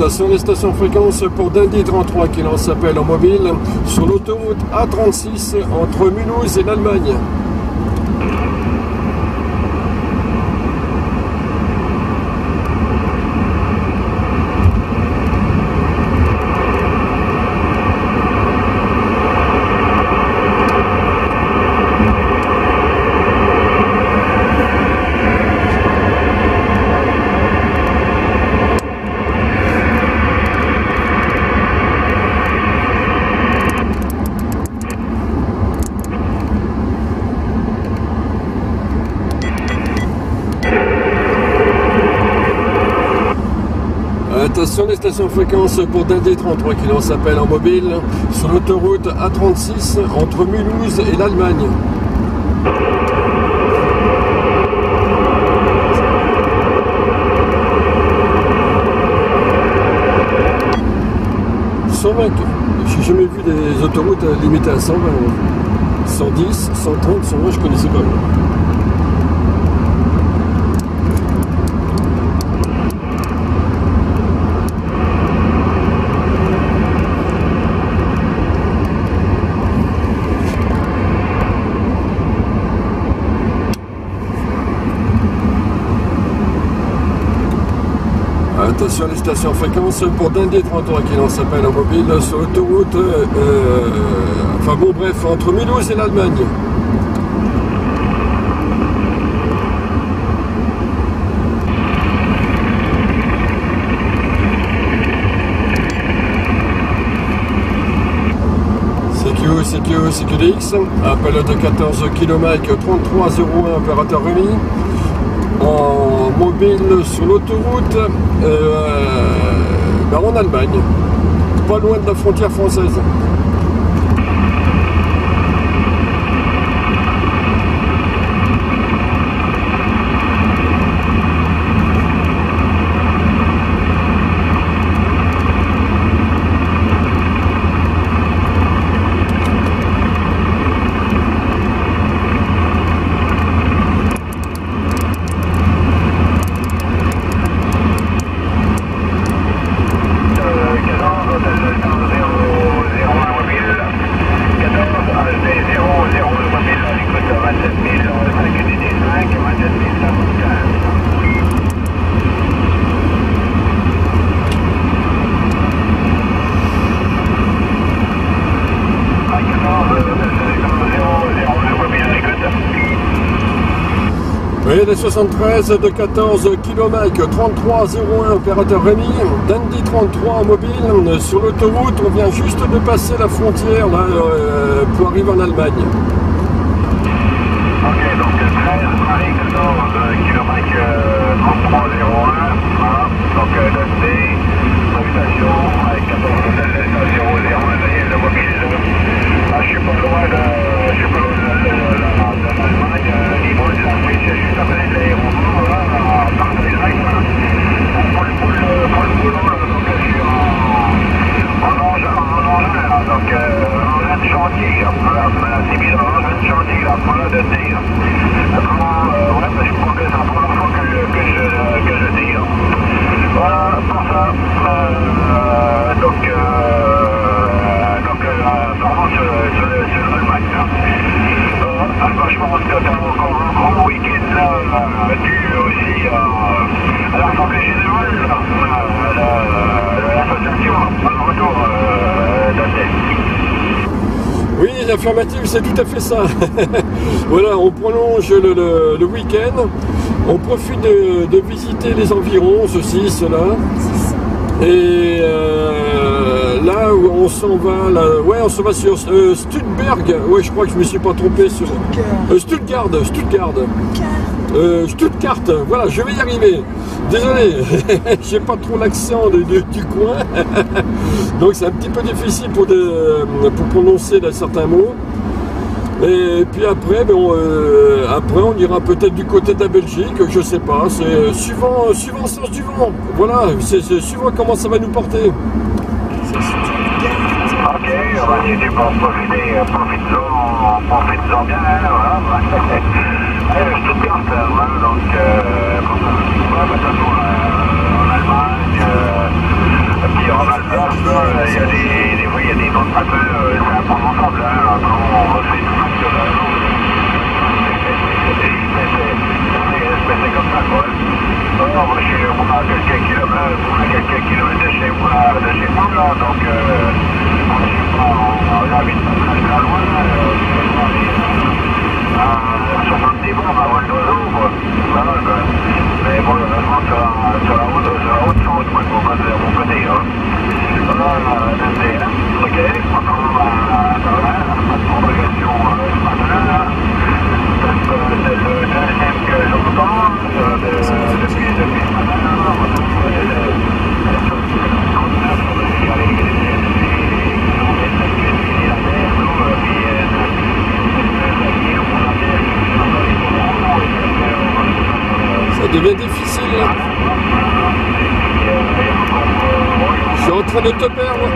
Attention les stations fréquences pour Dundee 33 qui lance appel en mobile sur l'autoroute A36 entre Mulhouse et l'Allemagne. Attention les stations fréquences pour Dundee 33 qui lance appel en mobile sur l'autoroute A36 entre Mulhouse et l'Allemagne. J'ai jamais vu des autoroutes limitées à 120. 110, 130, 120, je connaissais pas. Attention les stations fréquences pour Dundee 33 qui lance appel en mobile sur l'autoroute, enfin bon bref, entre Mulhouse et l'Allemagne. CQDX, appel de 14 km 3301 opérateur Rémi. En mobile sur l'autoroute en Allemagne, pas loin de la frontière française. Oui, les 73 de 14 km 3301 opérateur Rémi, Dundee 33 en mobile sur l'autoroute, on vient juste de passer la frontière là, pour arriver en Allemagne. Ok, donc 13 Paris 14 km 3301, voilà, donc Dundee, invitation avec 14 001 de mobile. Là, je suis pas loin de l'Allemagne, niveau de la Suisse, juste après l'aéroport, là, par direct, pour le boulot, donc je suis en engin, là, donc engin de chantier, c'est bien, engin de chantier, là, voilà, de dire. Ouais, je crois que c'est la première fois que je dis, voilà, pour ça, pardon, sur l'Allemagne, je pense que t'as encore un gros week-end là, dû aussi à l'Assemblée Générale, à l'association, à le retour d'Athènes. Oui, l'affirmative, c'est tout à fait ça. Voilà, on prolonge le week-end, on profite de visiter les environs, ceci, cela. Et là où on s'en va, là, ouais, on s'en va sur Stuttgart. Ouais, je crois que je me suis pas trompé sur Stuttgart. Stuttgart, voilà, je vais y arriver. Désolé, j'ai pas trop l'accent du coin, donc c'est un petit peu difficile pour prononcer certains mots. Et puis après, après on ira peut-être du côté de la Belgique, je sais pas, c'est suivant le sens du vent. Voilà, c'est suivant comment ça va nous porter. Ok, si tu peux en profiter, profites-en bien, voilà. Stuttgart, voilà, donc, de toute façon, en Allemagne, puis en Alsace, il y a des autres appels, c'est à prendre ensemble, hein, quand on refait tout ça sur la route. Mais c'est comme ça, quoi. Non, non, moi, on a quelques kilomètres de chez moi, là, donc, on habite pas très loin, à 70 bornes à vol d'oiseau, quoi. Voilà, quoi. Mais bon, heureusement, sur la haute route, moi, de mon côté, hein. Voilà, ok, maintenant, pas de congrégation ce matin, là. C'est le deuxième que j'entends depuis ce matin. Ça devient difficile là. Je suis en train de te perdre.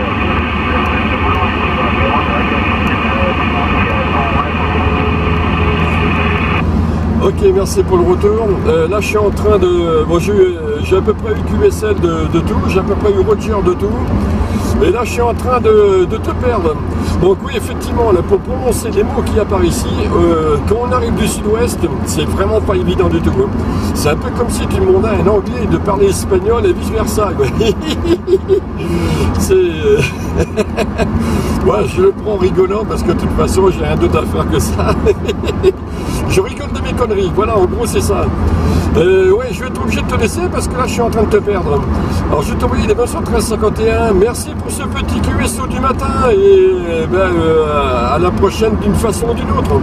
Ok, merci pour le retour. Là, je suis en train de... Bon, j'ai à peu près eu QSL de tout, j'ai à peu près eu Roger de tout. Et là, je suis en train de te perdre. Donc oui, effectivement, là, pour prononcer les mots qu'il y a par ici, quand on arrive du sud-ouest, c'est vraiment pas évident du tout. Hein. C'est un peu comme si tu demandais à un anglais de parler espagnol et vice-versa. C'est... ouais, je le prends rigolant parce que de toute façon, j'ai rien d'autre à faire que ça. Je rigole de mes conneries, voilà, en gros, c'est ça. Ouais, je vais être obligé de te laisser parce que là, je suis en train de te perdre. Alors, je vais t'envoyer les 1351. Merci pour ce petit QSO du matin et à la prochaine d'une façon ou d'une autre.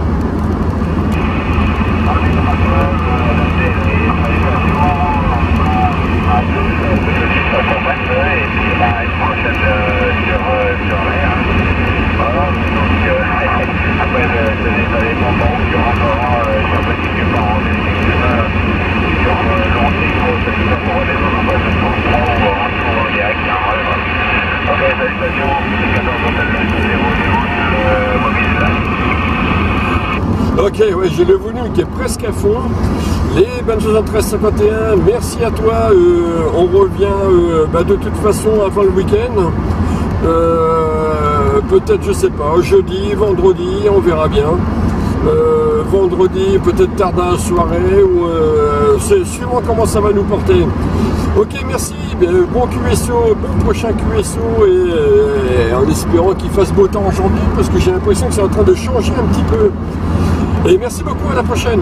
Ok, ouais, j'ai le volume qui est presque à fond. Les 1351, merci à toi. On revient de toute façon avant le week-end. Peut-être, je sais pas, jeudi, vendredi, on verra bien. Vendredi, peut-être tard dans la soirée, ou c'est suivant comment ça va nous porter. Ok, merci, bon QSO, bon prochain QSO, et en espérant qu'il fasse beau temps aujourd'hui, parce que j'ai l'impression que c'est en train de changer un petit peu. Et merci beaucoup, à la prochaine.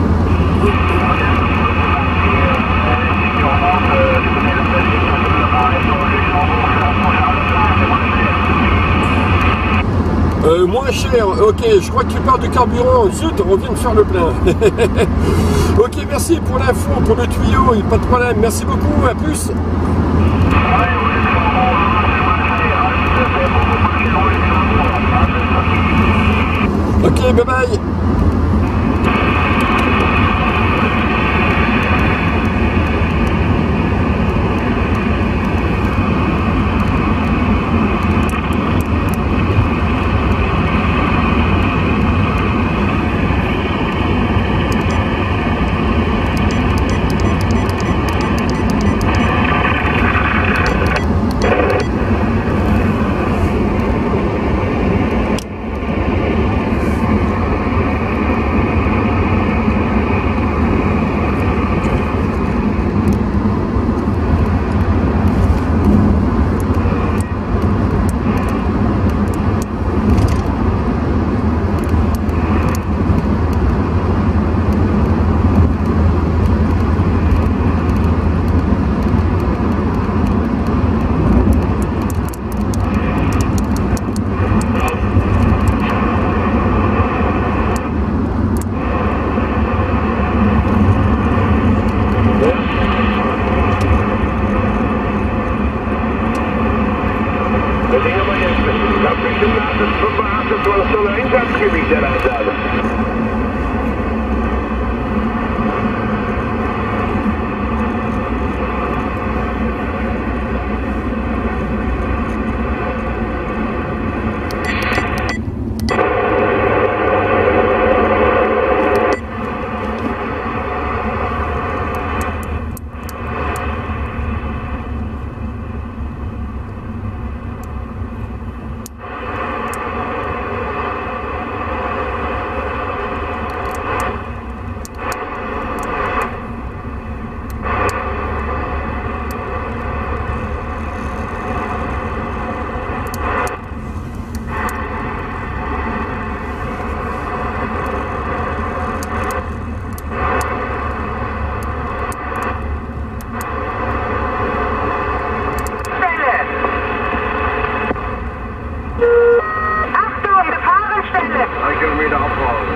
Moins cher, ok, je crois que tu parles du carburant, zut, on vient de faire le plein. Ok, merci pour l'info, pour le tuyau, pas de problème, merci beaucoup, à plus. Ok, bye bye. Kilometer abfahren.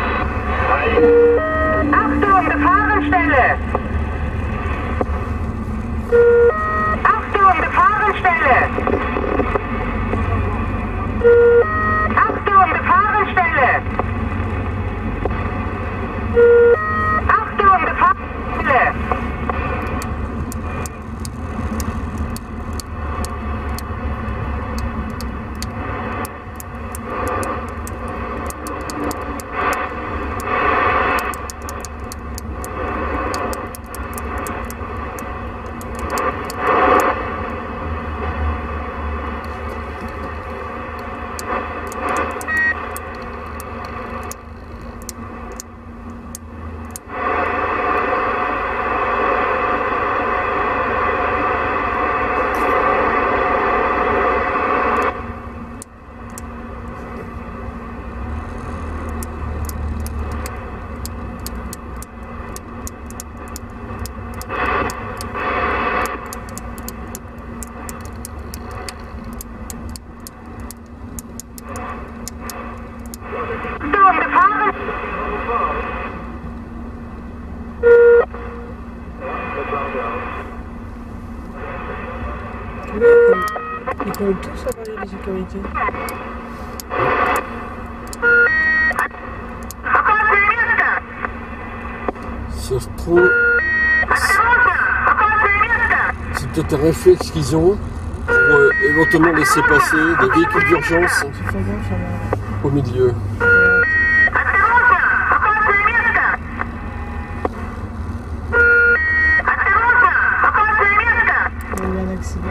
Achtung, Gefahrenstelle! Achtung, Gefahrenstelle! Achtung, Gefahrenstelle! Achtung, Gefahrenstelle! Ils comptent tous avoir les sécurités. Ça se trouve, c'est peut-être un réflexe qu'ils ont pour éventuellement laisser passer des véhicules d'urgence au milieu. Il y a un accident.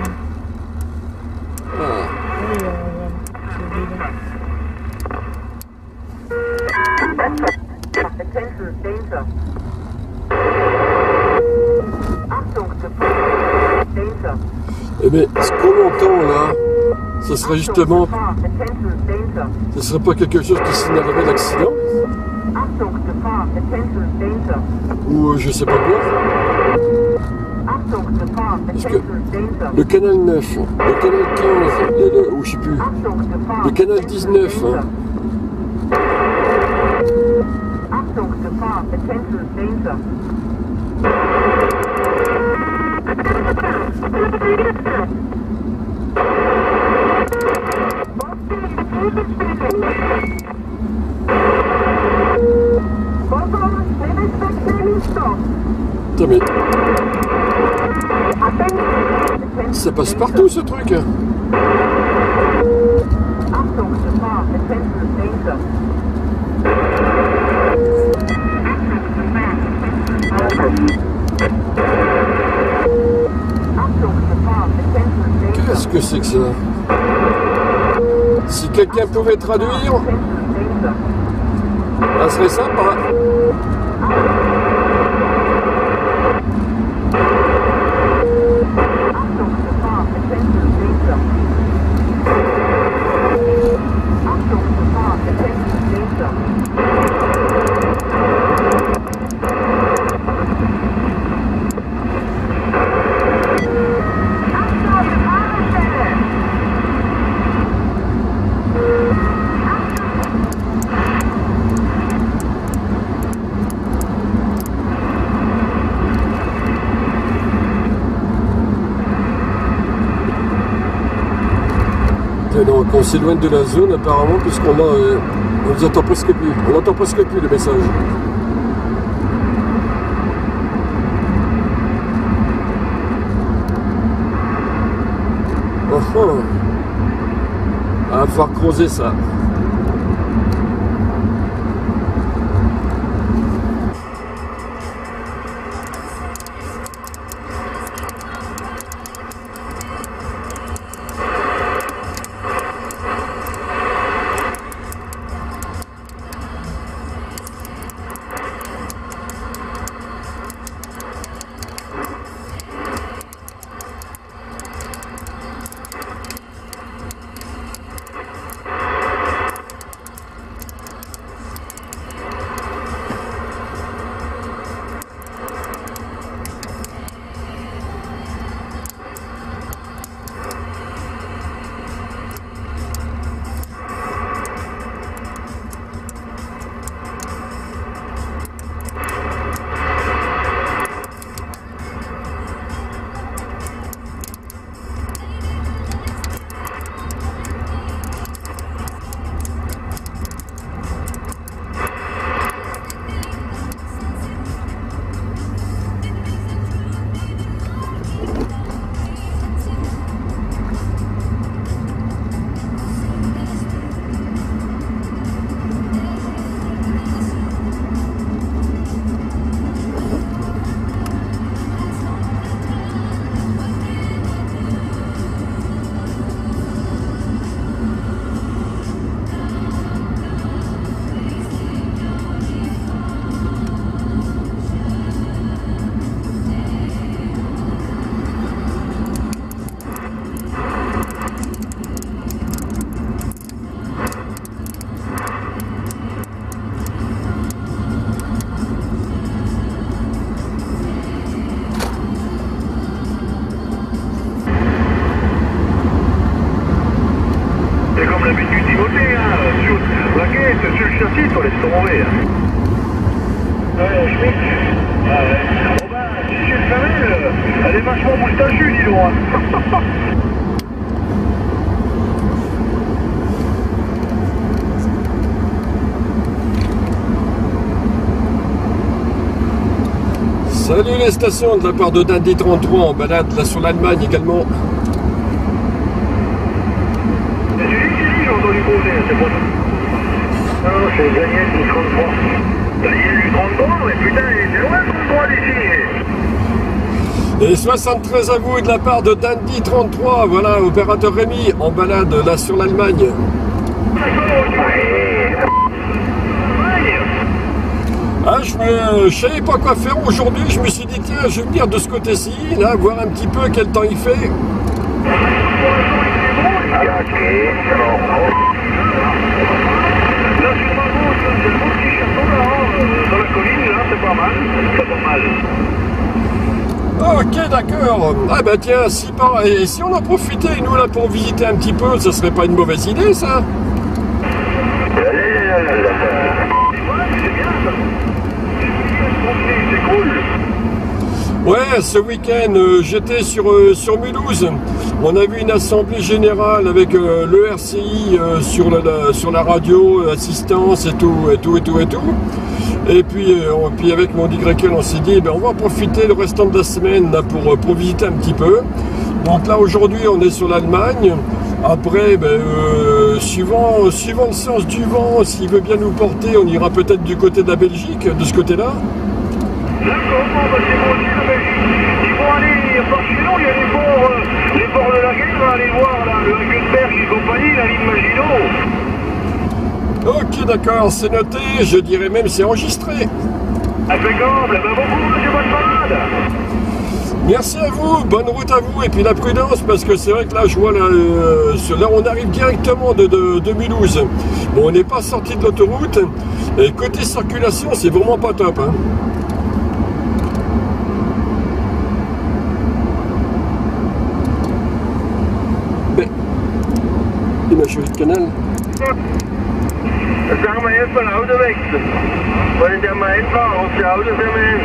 Ah. Oui, Attention, danger. Achtung, danger. Eh bien, ce qu'on entend là, ce serait justement, ce serait pas quelque chose qui signalerait l'accident, ou je sais pas quoi. Parce que le canal 9, le canal 15, ou je sais plus, le canal 19, hein, putain, mais ça passe partout ce truc. Qu'est-ce que c'est que ça? Si quelqu'un pouvait traduire, ça serait sympa. Donc on s'éloigne de la zone apparemment puisqu'on on nous entend presque plus. On n'entend presque plus le message. Enfin, il va falloir creuser ça. laisse tomber. Ouais, Schmitt. Ah ouais. Bon ben, si j'ai le famille, elle est vachement moustachue, dis donc. Hein. Salut les stations de la part de Dandy 33 en balade là sur l'Allemagne également. C'est lui qui dit, j'ai entendu causer, c'est bon. Non, c'est Daniel du 33. Daniel du 33, mais putain, il est loin le 33 d'ici. Et 73 à vous de la part de Dandy 33, voilà, opérateur Rémi en balade là sur l'Allemagne. Ah, je savais pas quoi faire aujourd'hui, je me suis dit tiens, je vais venir de ce côté-ci, là, voir un petit peu quel temps il fait. Là, sur ma gauche, c'est le beau petit château là, dans la colline, là, c'est pas mal. C'est pas mal. Ok, d'accord. Ah bah tiens, et si on en profitait, nous, là, pour visiter un petit peu, ça serait pas une mauvaise idée, ça? C'est cool. Ouais, ce week-end, j'étais sur Mulhouse. On a vu une assemblée générale avec le RCI sur la radio, assistance et tout. Et puis avec mon YL, on s'est dit, ben, on va profiter le restant de la semaine là, pour visiter un petit peu. Donc là, aujourd'hui, on est sur l'Allemagne. Après, ben, suivant le sens du vent, s'il veut bien nous porter, on ira peut-être du côté de la Belgique, de ce côté-là. D'accord, bon, bah c'est bon aussi la Belgique. Ils vont aller, par chez nous, il y a les ports de la guerre, on va aller voir là, le Hagenberg et compagnie, la ligne Maginot. Ok, d'accord, c'est noté, je dirais même c'est enregistré. Impeccable, ben bon courage et bonne balade. Merci à vous, bonne route à vous, et puis la prudence, parce que c'est vrai que là, je vois, là on arrive directement de Mulhouse. Bon, on n'est pas sorti de l'autoroute, et côté circulation, c'est vraiment pas top, hein. Ben, il m'a changé de canal. Dan sagen wir jetzt mal Auto wechseln. Wollen der mal hinfahren, auf die Autos immer hin.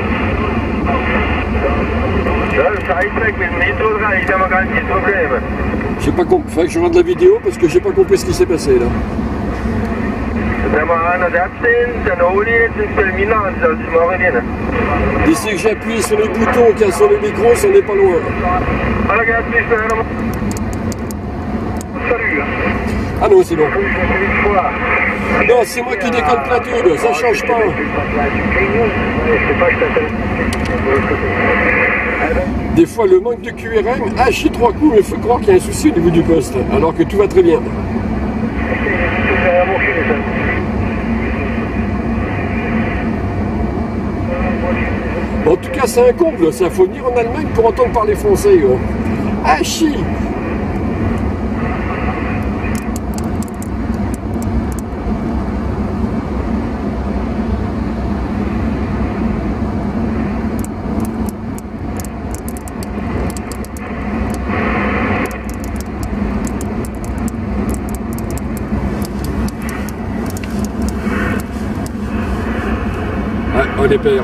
Ja, das heißt weg mit dem Metro reicht, haben wir ganz die Probleme. J'ai pas compris, faudrait que je regarde la vidéo parce que j'ai pas compris ce qui s'est passé là. Wenn wir an der Seite stehen, dann hole ich jetzt ins Terminal, das mache ich nicht. D'ici que j'appuie sur les boutons qu'il y a sur le micro, on n'est pas loin. Alors, regarde, bis dahin. Salut. Ah non, c'est bon. Une fois. Non, c'est moi qui déconne plein de ça change pas. Des fois, le manque de QRM, chie 3 coups, mais il faut croire qu'il y a un souci au niveau du poste, alors que tout va très bien. En tout cas, c'est un comble, ça. Faut venir en Allemagne pour entendre parler français. Chie. On les perd.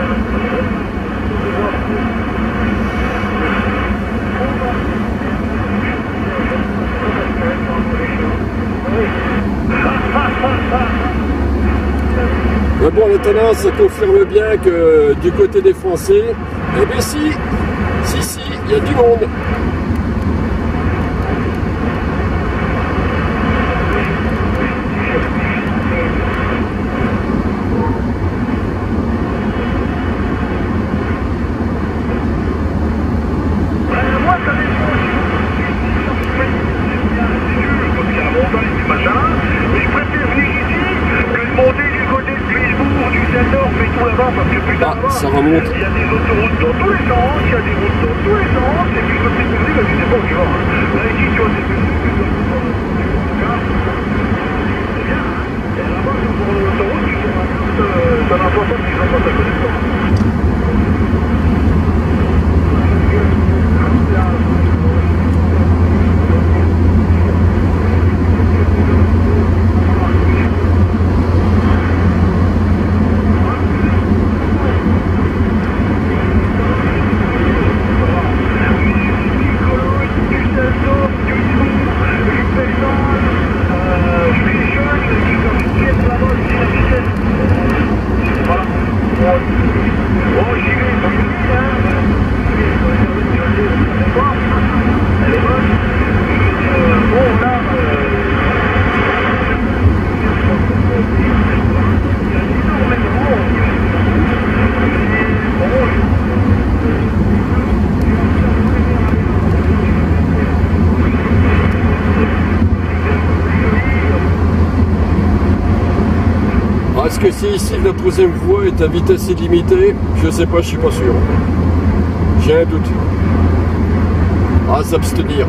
Mais bon, maintenant, ça confirme bien que du côté des Français, eh bien si, il y a du monde. Ça remonte. Il y a des autoroutes dans tous les sens, il y a des routes dans tous les sens, et puis côté public, je sais pas où tu vas. Là, ici, tu vois, c'est bien. Et là-bas, sur l'autoroute, ça n'a pas de qu'ils n'ont pas ta connaissance. Est-ce que si ici la troisième voie est à vitesse illimitée? Je sais pas, je suis pas sûr. J'ai un doute. À s'abstenir.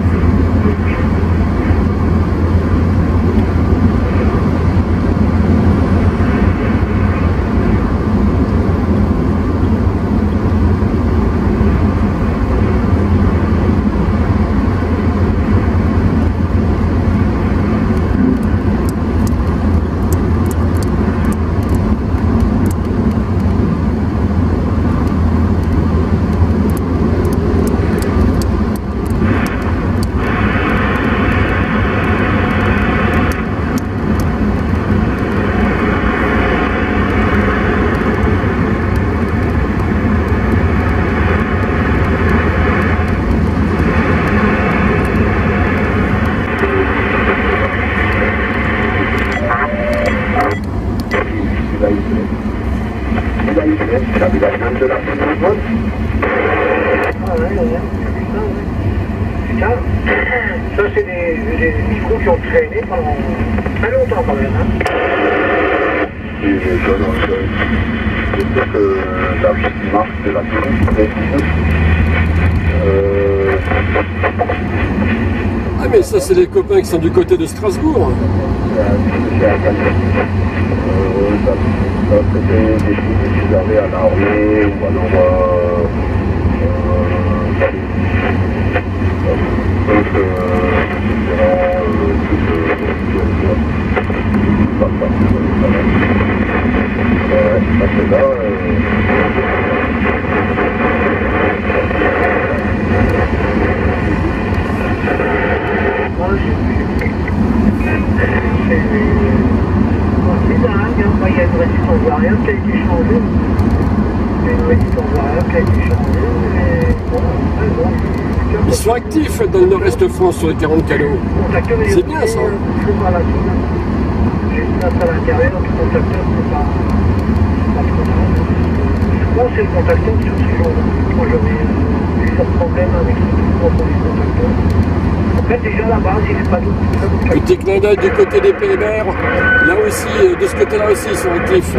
Ça, c'est des micros qui ont traîné pendant très longtemps quand même. Hein. Et j'espère que la marque de la Ah mais ça c'est les copains qui sont du côté de Strasbourg. C'était des films qu'ils avaient à l'armée ou alors C'est dingue, hein. Il y a une résistance variable qui a été changée. Il y a une résistance variable qui a été changée. Et bon, Ils sont actifs dans le nord-est de France sur les 40 canaux. C'est bien ça. J'ai une nappe à l'intérieur, le contacteur, c'est pas trop grave. Je pense que c'est le contacteur sur ces jours-là. Moi j'avais eu ce problème avec les contacteurs. En fait, déjà là-bas, il n'y a pas d'autre. Petit clin d'œil du côté des PMR. Là aussi, de ce côté-là aussi, ils sont actifs.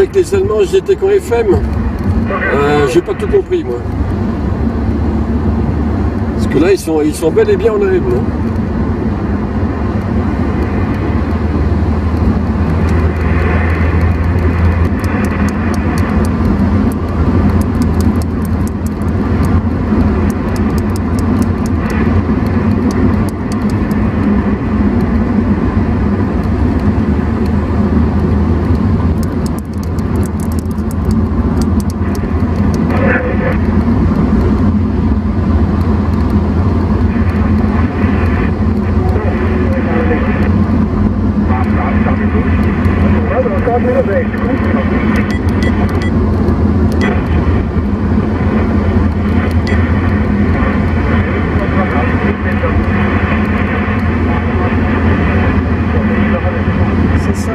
avec les Allemands, j'étais qu'en FM. J'ai pas tout compris, moi. Parce que là, ils sont bel et bien en AM, non? C'est ça.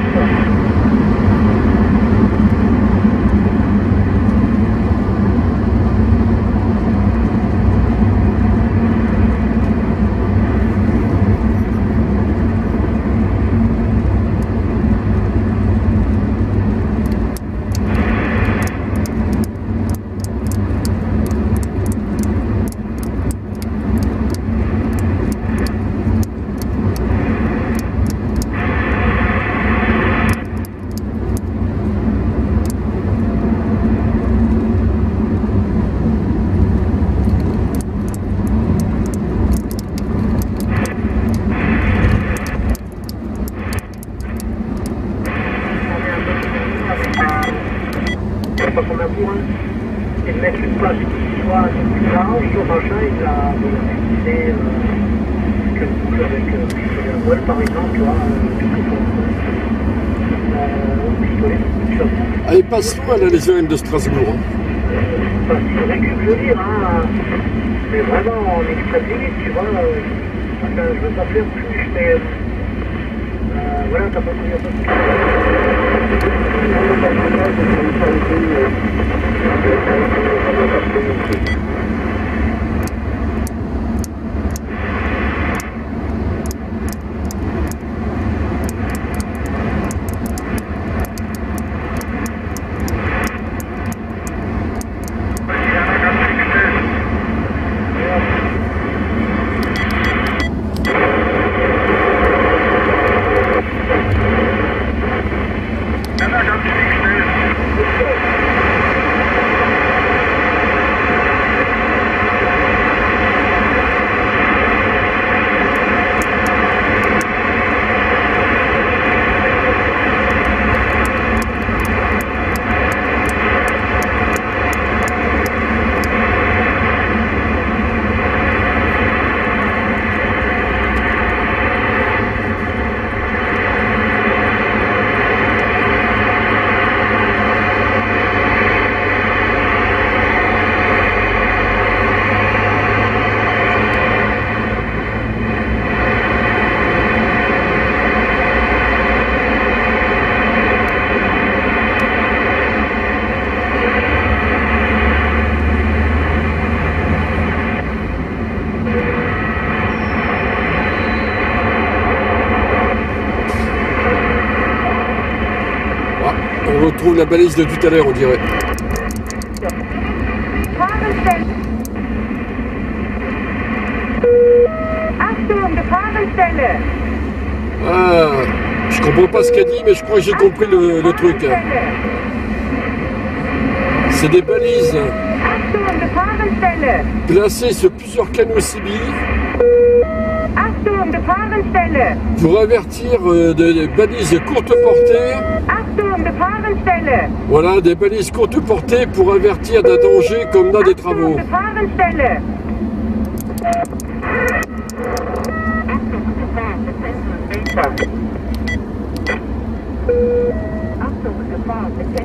Pas qu'on a pour et de mettre une place qui soit plus large, sur machin, il a fixé que avec un voile par exemple, tu vois, pistolet, Allez, passe loin là, les OM de Strasbourg. Enfin, il récupère, je veux dire, hein, mais vraiment en extrême limite, tu vois, enfin, je veux pas faire plus, mais voilà, t'as pas compris un peu. On retrouve la balise de tout à l'heure, on dirait. Gefahrenstelle. Achtung, Gefahrenstelle. Ah, je comprends pas ce qu'elle dit, mais je crois que j'ai compris le truc. C'est des balises Achtung, Gefahrenstelle. placées sur plusieurs canaux CB Achtung, Gefahrenstelle. pour avertir des balises courte portée. Achtung, Gefahrenstelle. Voilà, des balises courte portée pour avertir d'un danger comme dans des travaux. Achtung, Gefahrenstelle. Achtung, Gefahr,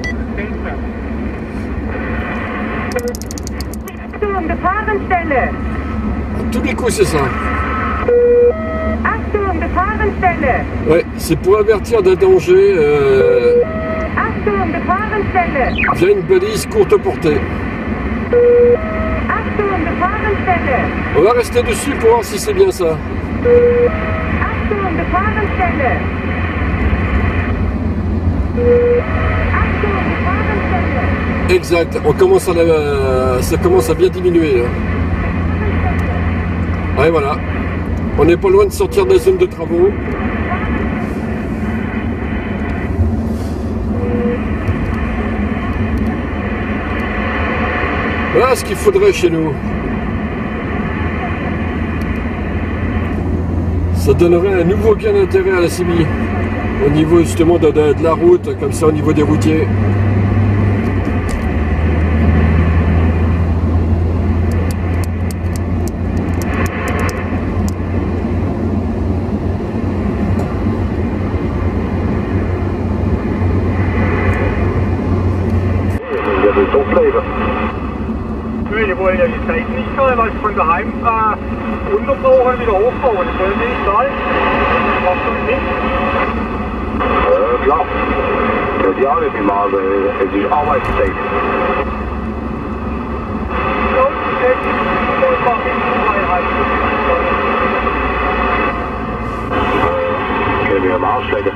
Achtung, Gefahrenstelle. À tous les coups, c'est ça. Achtung, Gefahrenstelle. Ouais, c'est pour avertir d'un danger Achtung, Gefahrenstelle. via une balise courte portée. Achtung, Gefahrenstelle. On va rester dessus pour voir si c'est bien ça. Achtung, Gefahrenstelle. Achtung, Exact, on commence ça commence à bien diminuer. Là. Ouais, voilà. On n'est pas loin de sortir de la zone de travaux. Voilà ce qu'il faudrait chez nous. Ça donnerait un nouveau gain d'intérêt à la CB. Au niveau justement de la route, comme ça au niveau des routiers. Die wollen ja die Zeit nicht zahlen, weil sie von daheim unterbrauchen wieder hochbauen. Das wollen sie nicht zahlen. Das macht das nicht. Klar. Das ist ja auch nicht mehr mal, es ist Arbeitszeit. Ja, das macht nicht Freiheit. Können wir am Arsch lecken.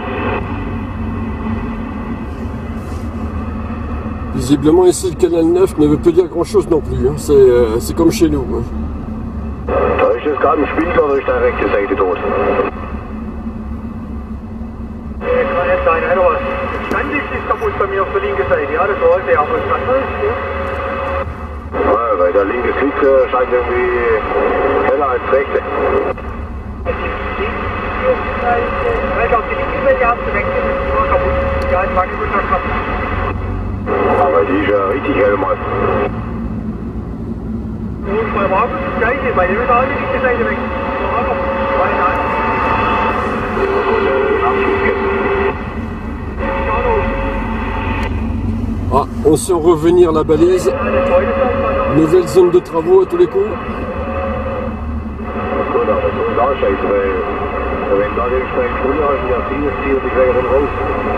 Visiblement ici le canal 9 ne veut plus dire grand chose non plus, hein. C'est comme chez nous. Hein. Da ist jetzt gerade ein Spiegel oder ist der rechte Seite tot? Kann nicht sein, oder was? Standlicht ist kaputt bei mir auf der linken Seite, ja, das sollte ja, aber das kann nicht, ja. Ja, weil der linke Sitz scheint irgendwie heller als rechte. Ich glaube, die linke Seite hat sie weg, das ist nur kaputt. Ja, ich mag die gut kaputt. Aber die ist ja richtig hell mal. Und bei Wagen ist das gleiche, bei dem ist auch die linke Seite weg. Ah, on sent revenir la balise. Nouvelle zone de travaux à tous les coups. Gut, aber so ist auch scheiße, weil wenn da den Stein drunter hast, ja, zieht sich gleich raus.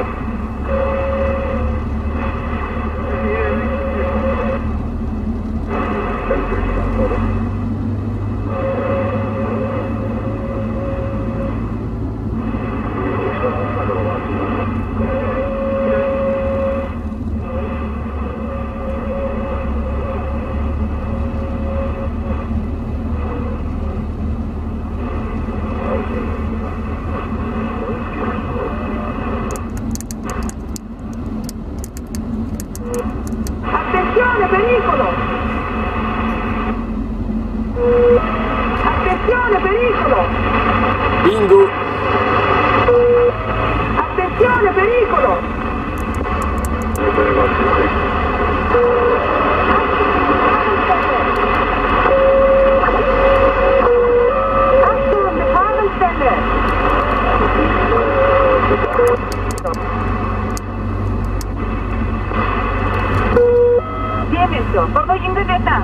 Attenzione, pericolo! Attenzione, pericolo! Bingo! Attenzione, pericolo! Achtung, Gefahrenstelle! Diemento, продолжим Vietnam.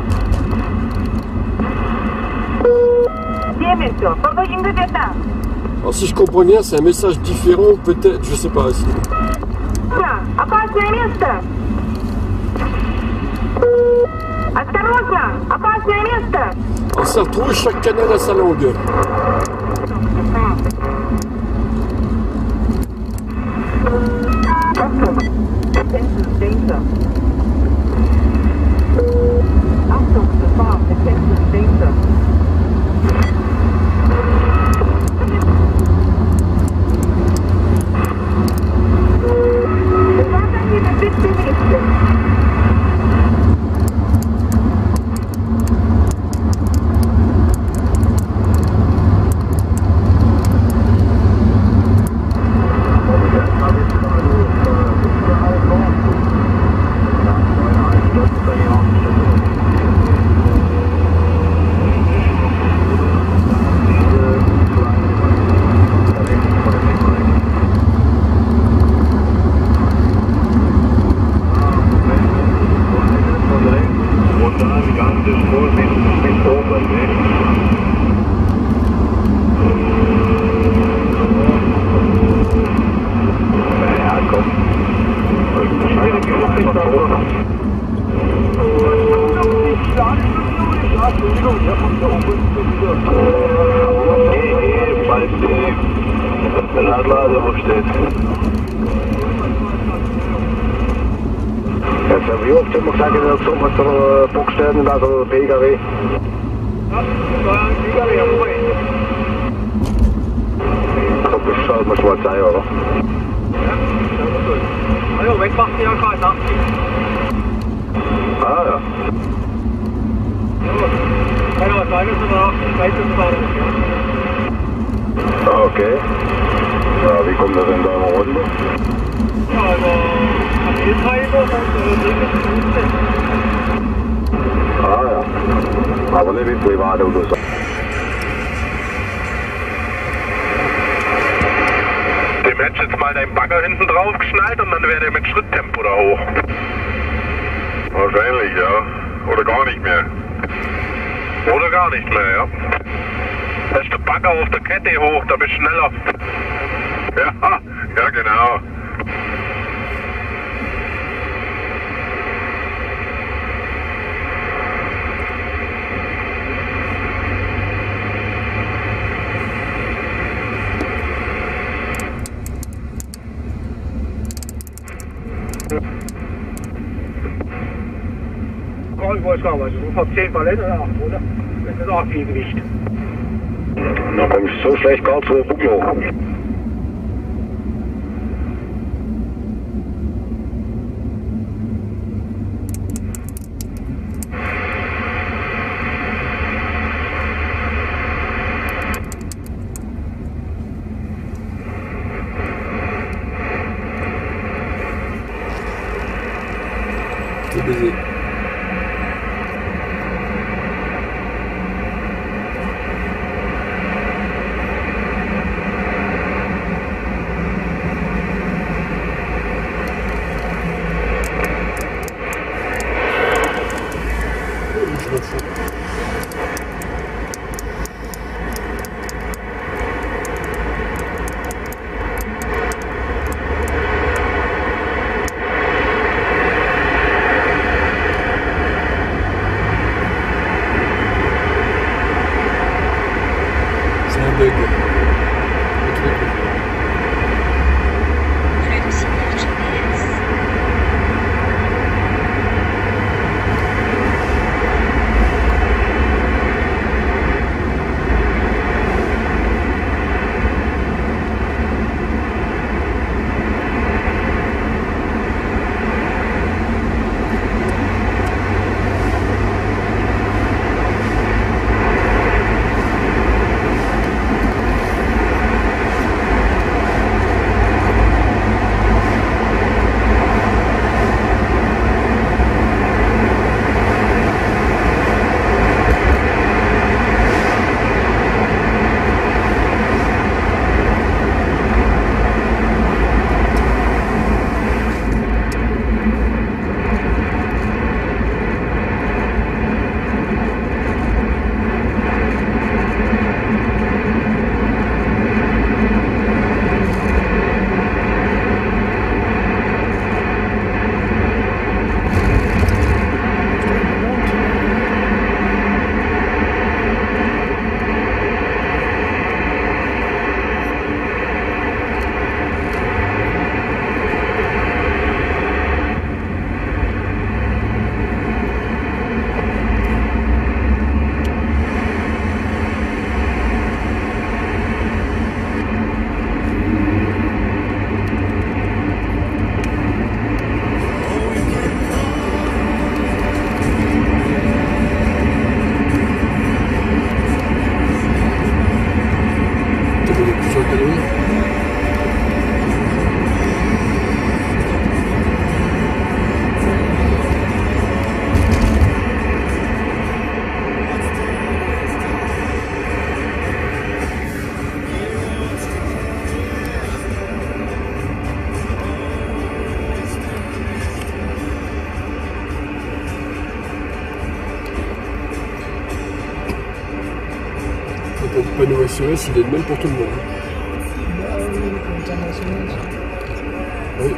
Diemento, продолжим Vietnam. Alors si je comprends bien, c'est un message différent, peut-être, je sais pas. Опасное место! Осторожно! Опасное место! Alors ça retrouve chaque canal à sa langue. Achtung, Gefahr, Attention, Danger. Jetzt wie oft haben wir gesagt, in der Sommer zur Boxstellen, also PKW? Ja, das war ein PKW am Wochenende. Also das sollte man schon mal sein, oder? Ja, das ist gut. Also, weg macht sie ja gerade 80. Ah ja. Ja, kann aber sein, dass wir nach dem zweiten fahren. Ah, okay. Ja, wie kommt das denn da immer runter? Ja, also am Öltreiber und drittes Ah ja. Aber nicht mit Privatautos. Dem hättest jetzt mal deinen Bagger hinten drauf geschnallt und dann wäre der mit Schritttempo da hoch. Wahrscheinlich, ja. Oder gar nicht mehr. Oder gar nicht mehr, ja. Lässt der Bagger auf der Kette hoch, da bist du schneller. Ja, ja genau. Ich weiß gar nicht, also ungefähr 10 Paletten oder 8, oder? Das ist auch viel Gewicht. Da kommst du so schlecht gar zu Buckel hoch. C'est baisé. Je m'en fous. C'est un bug. Le truc. Hallucinage GPS. Le panneau SOS, il est le même pour tout le monde. Bah oui, international. Oui.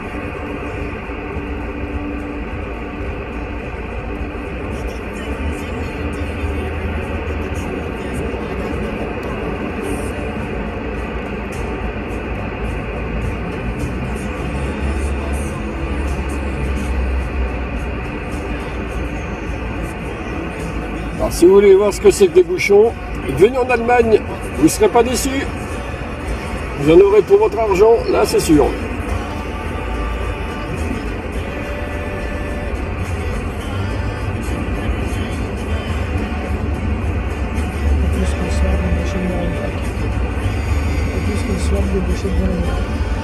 Alors si vous voulez voir ce que c'est que des bouchons, venez en Allemagne, vous ne serez pas déçus. Vous en aurez pour votre argent, là c'est sûr. Plus qu'on soit débouché de Marillac. Plus qu'on soit débouché de Marillac.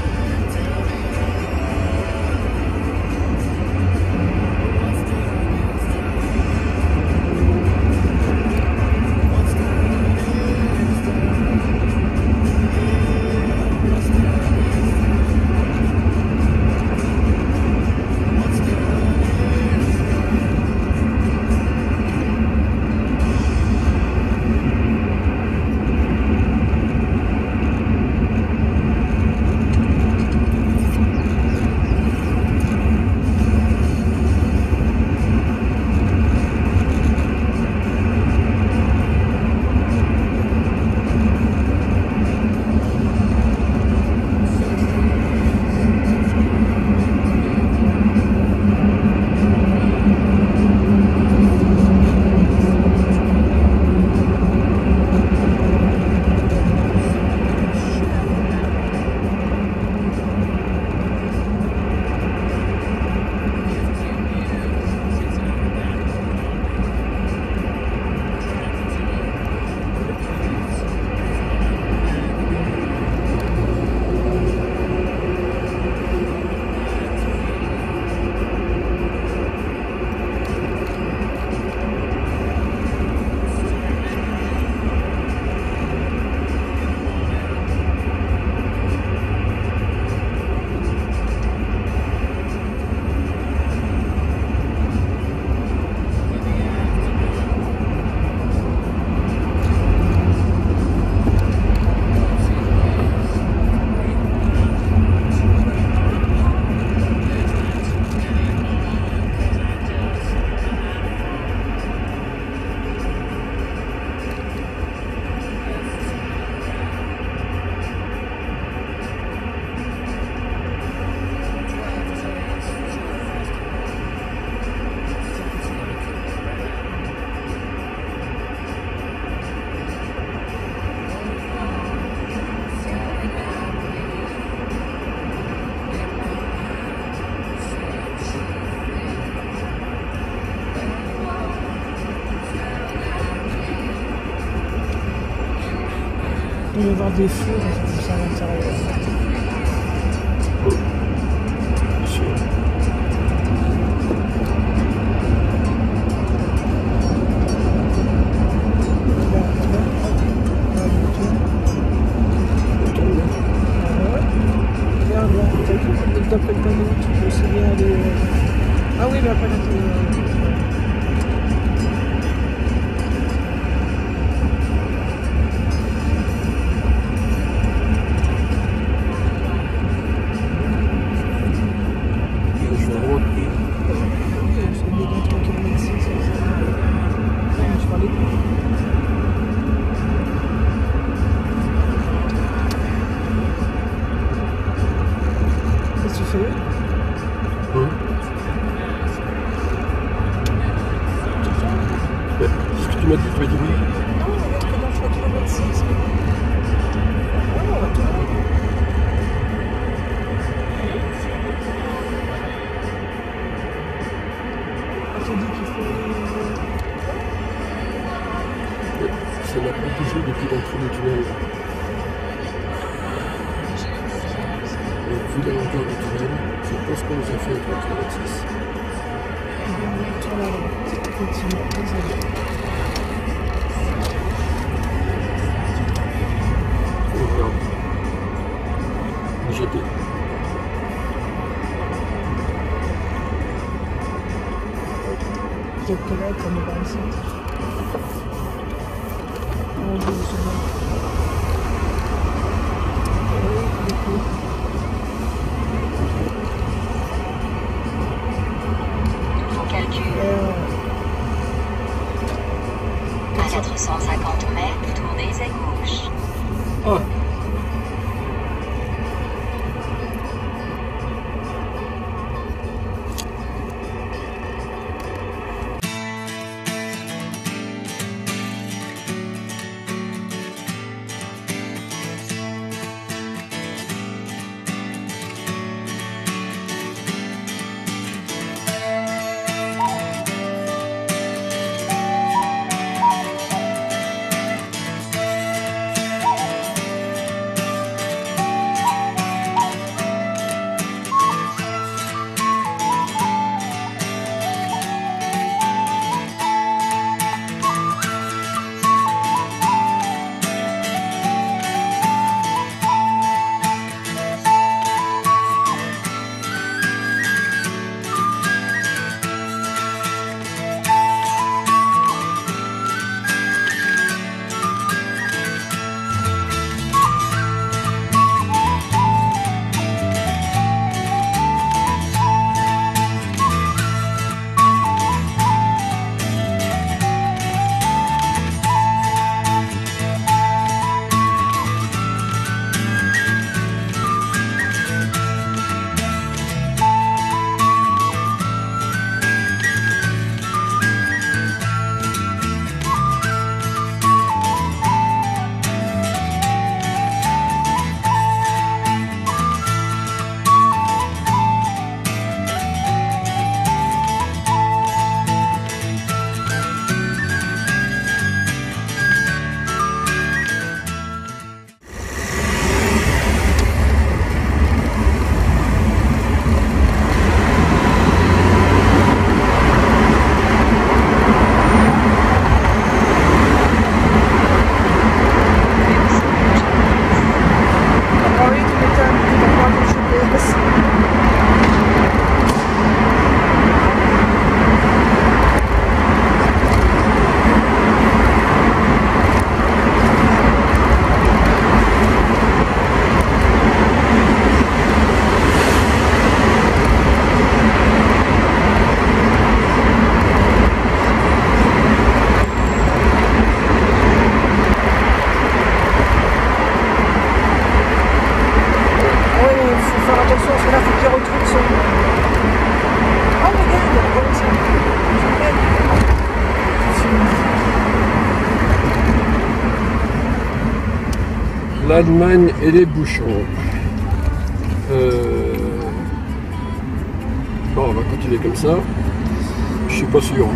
Il va y avoir des fours comme ça à l'intérieur. D'après le panneau, tu peux aussi bien aller. Ah oui, mais après la Ce que tu m'as dit, tu m'as dit oui. Non, on va trouver dans le kilomètre 6. Ah, on va tout. On te dit qu'il faut aller. Ça n'a pas bougé depuis l'entrée du tunnel. Vu la longueur du tunnel, je pense qu'on nous a fait entre le kilomètre 6. Tourne à droite, continue, désolé. Jeté. Quelques lettres, on est dans le centre. On dit le chemin. Oui, beaucoup. Nouveau calcul. À 450 mètres, tournez à gauche. Ah. l'Allemagne et les bouchons. Bon, on va continuer comme ça. Je suis pas sûr.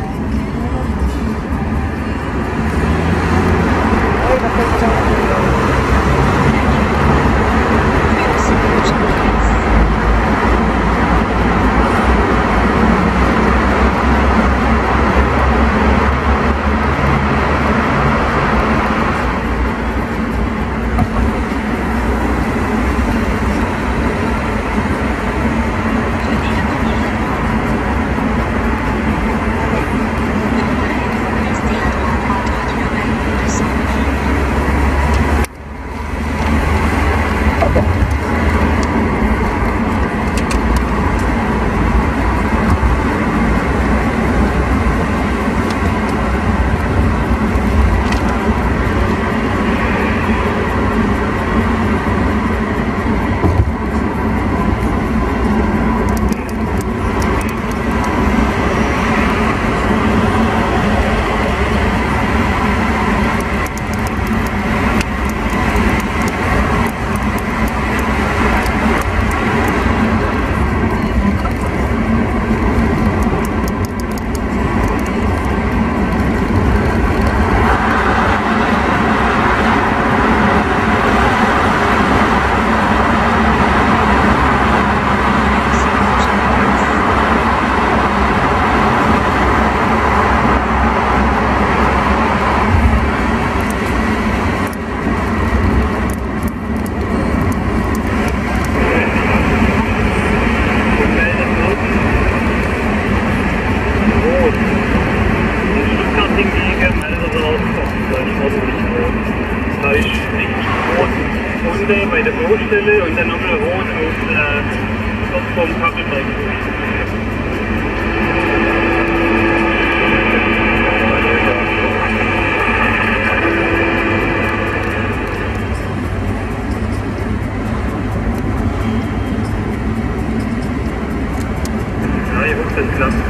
Bei der Baustelle und dann nochmal rot und kurz vorm Kappelberg. Ja, ich hoffe, das klappt.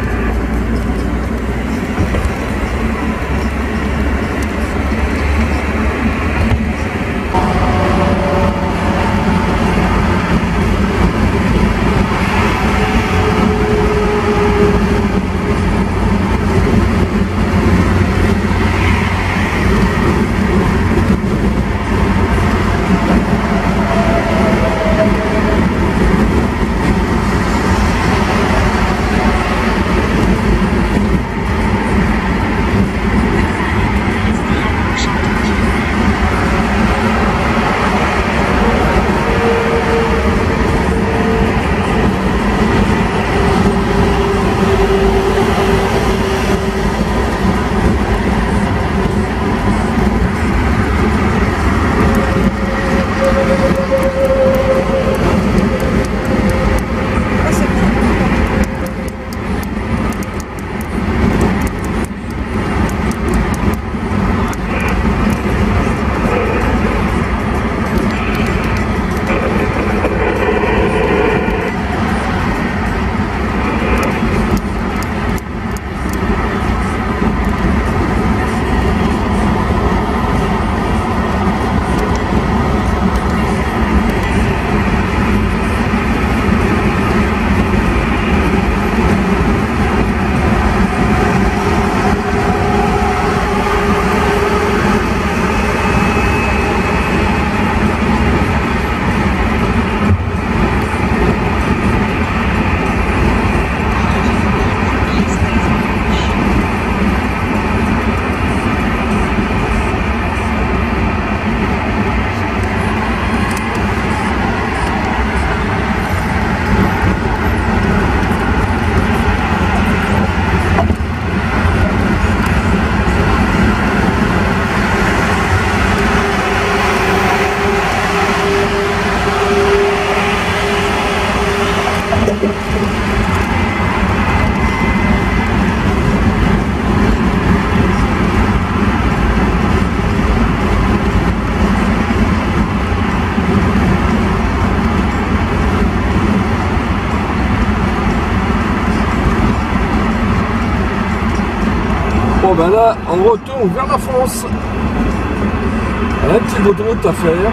Bon ben là, on retourne vers la France. Un petit bout de route à faire.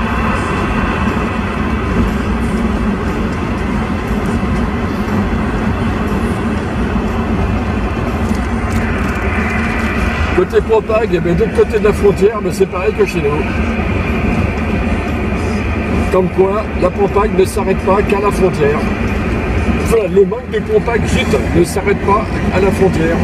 Côté Propag, eh bien, de l'autre côté de la frontière, ben, c'est pareil que chez nous. Comme quoi, la Propag ne s'arrête pas qu'à la frontière. Enfin, le manque de Propag gîte ne s'arrête pas à la frontière.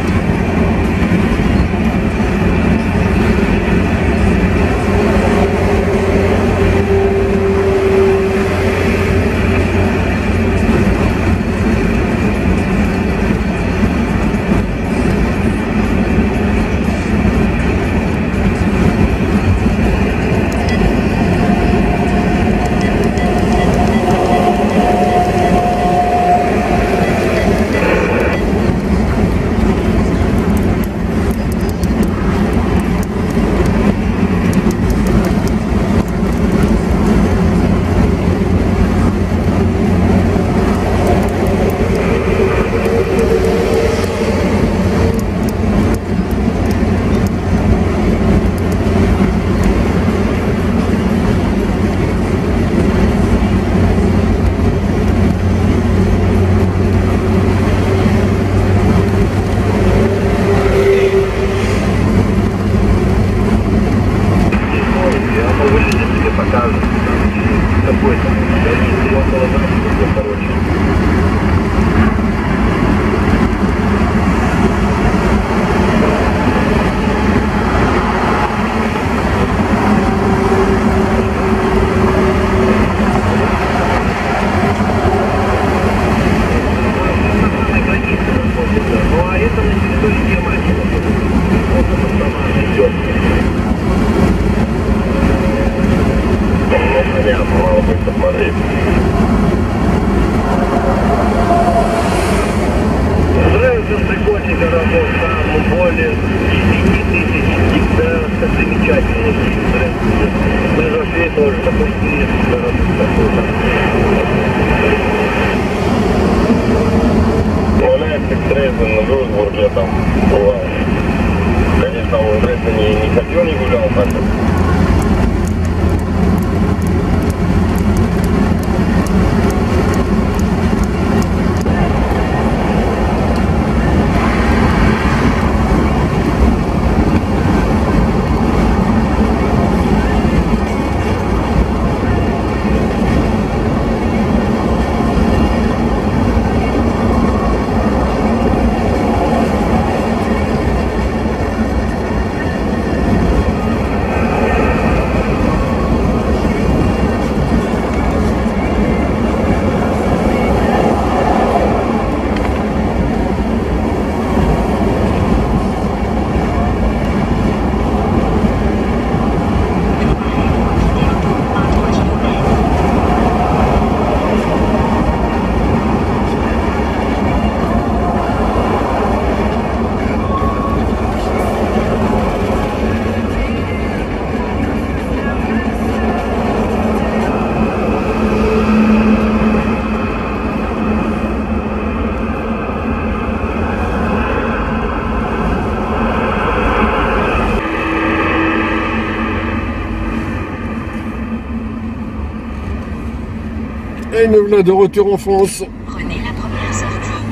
Et nous voilà de retour en France. Prenez la première sortie.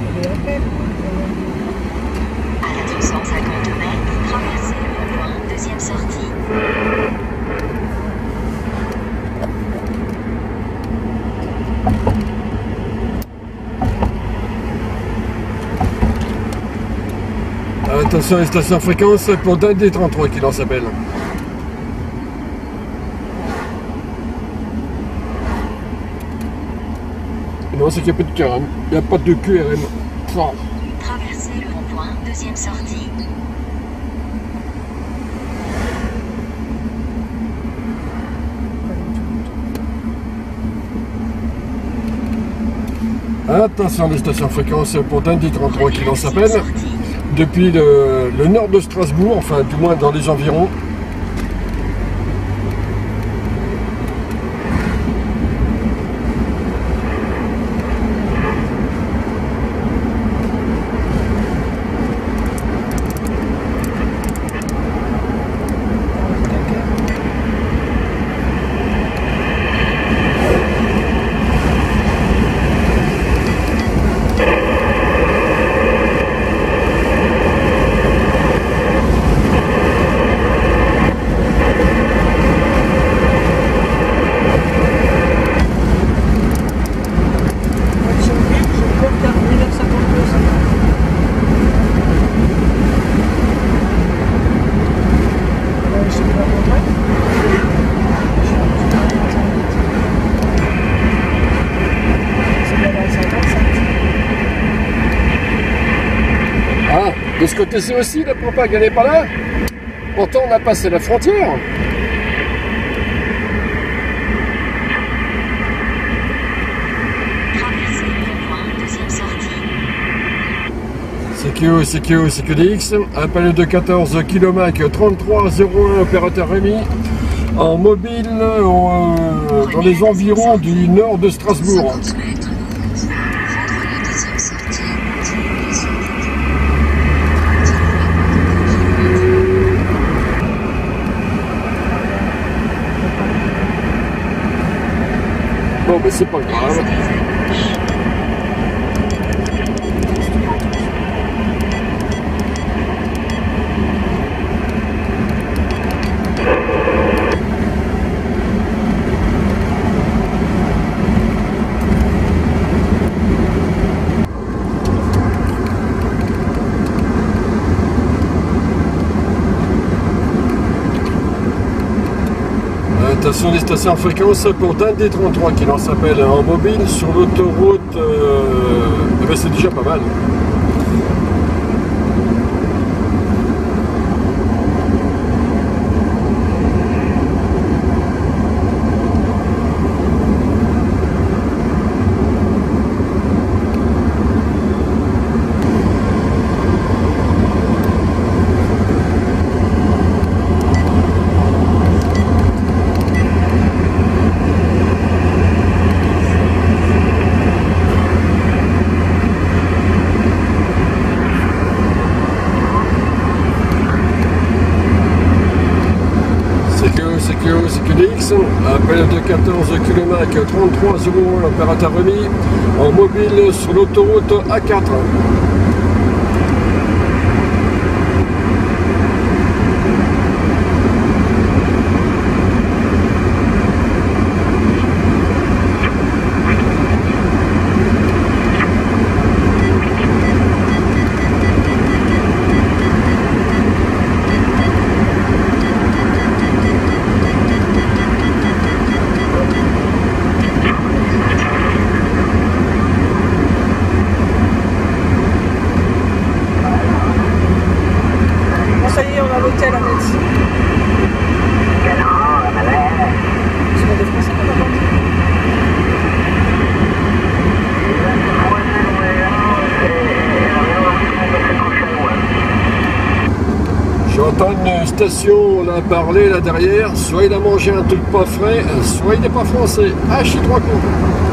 À 450 mètres, traversez le rond-point, deuxième sortie. Attention, les stations fréquence pour Dundee 33 qui l'en s'appelle. Non, c'est qu'il n'y a pas de QRM. Il n'y a pas de QRM. Oh. Traversez le rond-point, deuxième sortie. Attention, les stations fréquence pour Dundee 33 qui l'en s'appelle. Depuis le nord de Strasbourg, enfin du moins dans les environs. connaissez aussi la Propag, elle n'est pas là. Pourtant, on a passé la frontière. Traversez le point, deuxième sortie. CQDX, appel de 14 km 3301, opérateur Rémi, en mobile dans les environs du nord de Strasbourg. Bon, mais c'est pas grave. Attention, les stations en fréquence pour Dundee 33 qui l'on s'appelle en mobile sur l'autoroute, ben c'est déjà pas mal. CQDX, appel de 14 km 3301, opérateur Rémi, en mobile sur l'autoroute A4. Ça y est, on a l'hôtel à Metz. C'est pas des Français qu'on a vendu. J'entends une station là parler là derrière, soit il a mangé un truc pas frais, soit il n'est pas français. Ah, je suis trois cons.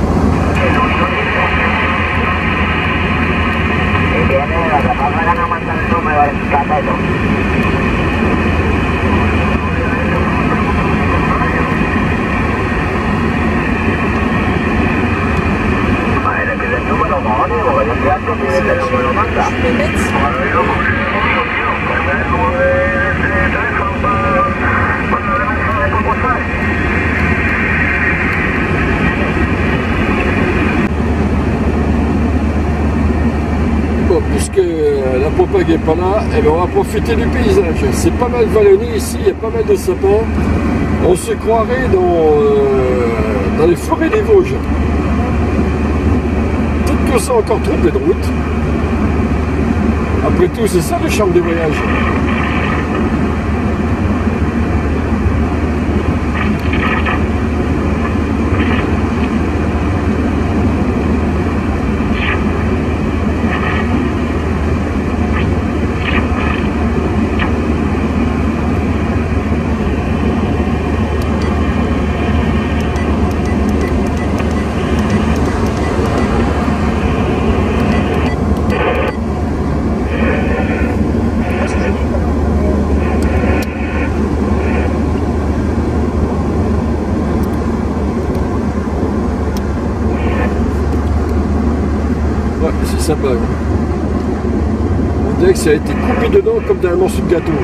Bon, puisque la Propag n'est pas là, elle aura profité du paysage. C'est pas mal vallonné ici, il y a pas mal de sapins. On se croirait dans les forêts des Vosges. Peut-être que c'est encore trompé de route. Après tout, c'est ça le charme du voyage. Ouais, c'est sympa. On dirait que ça a été coupé dedans comme d'un morceau de gâteau.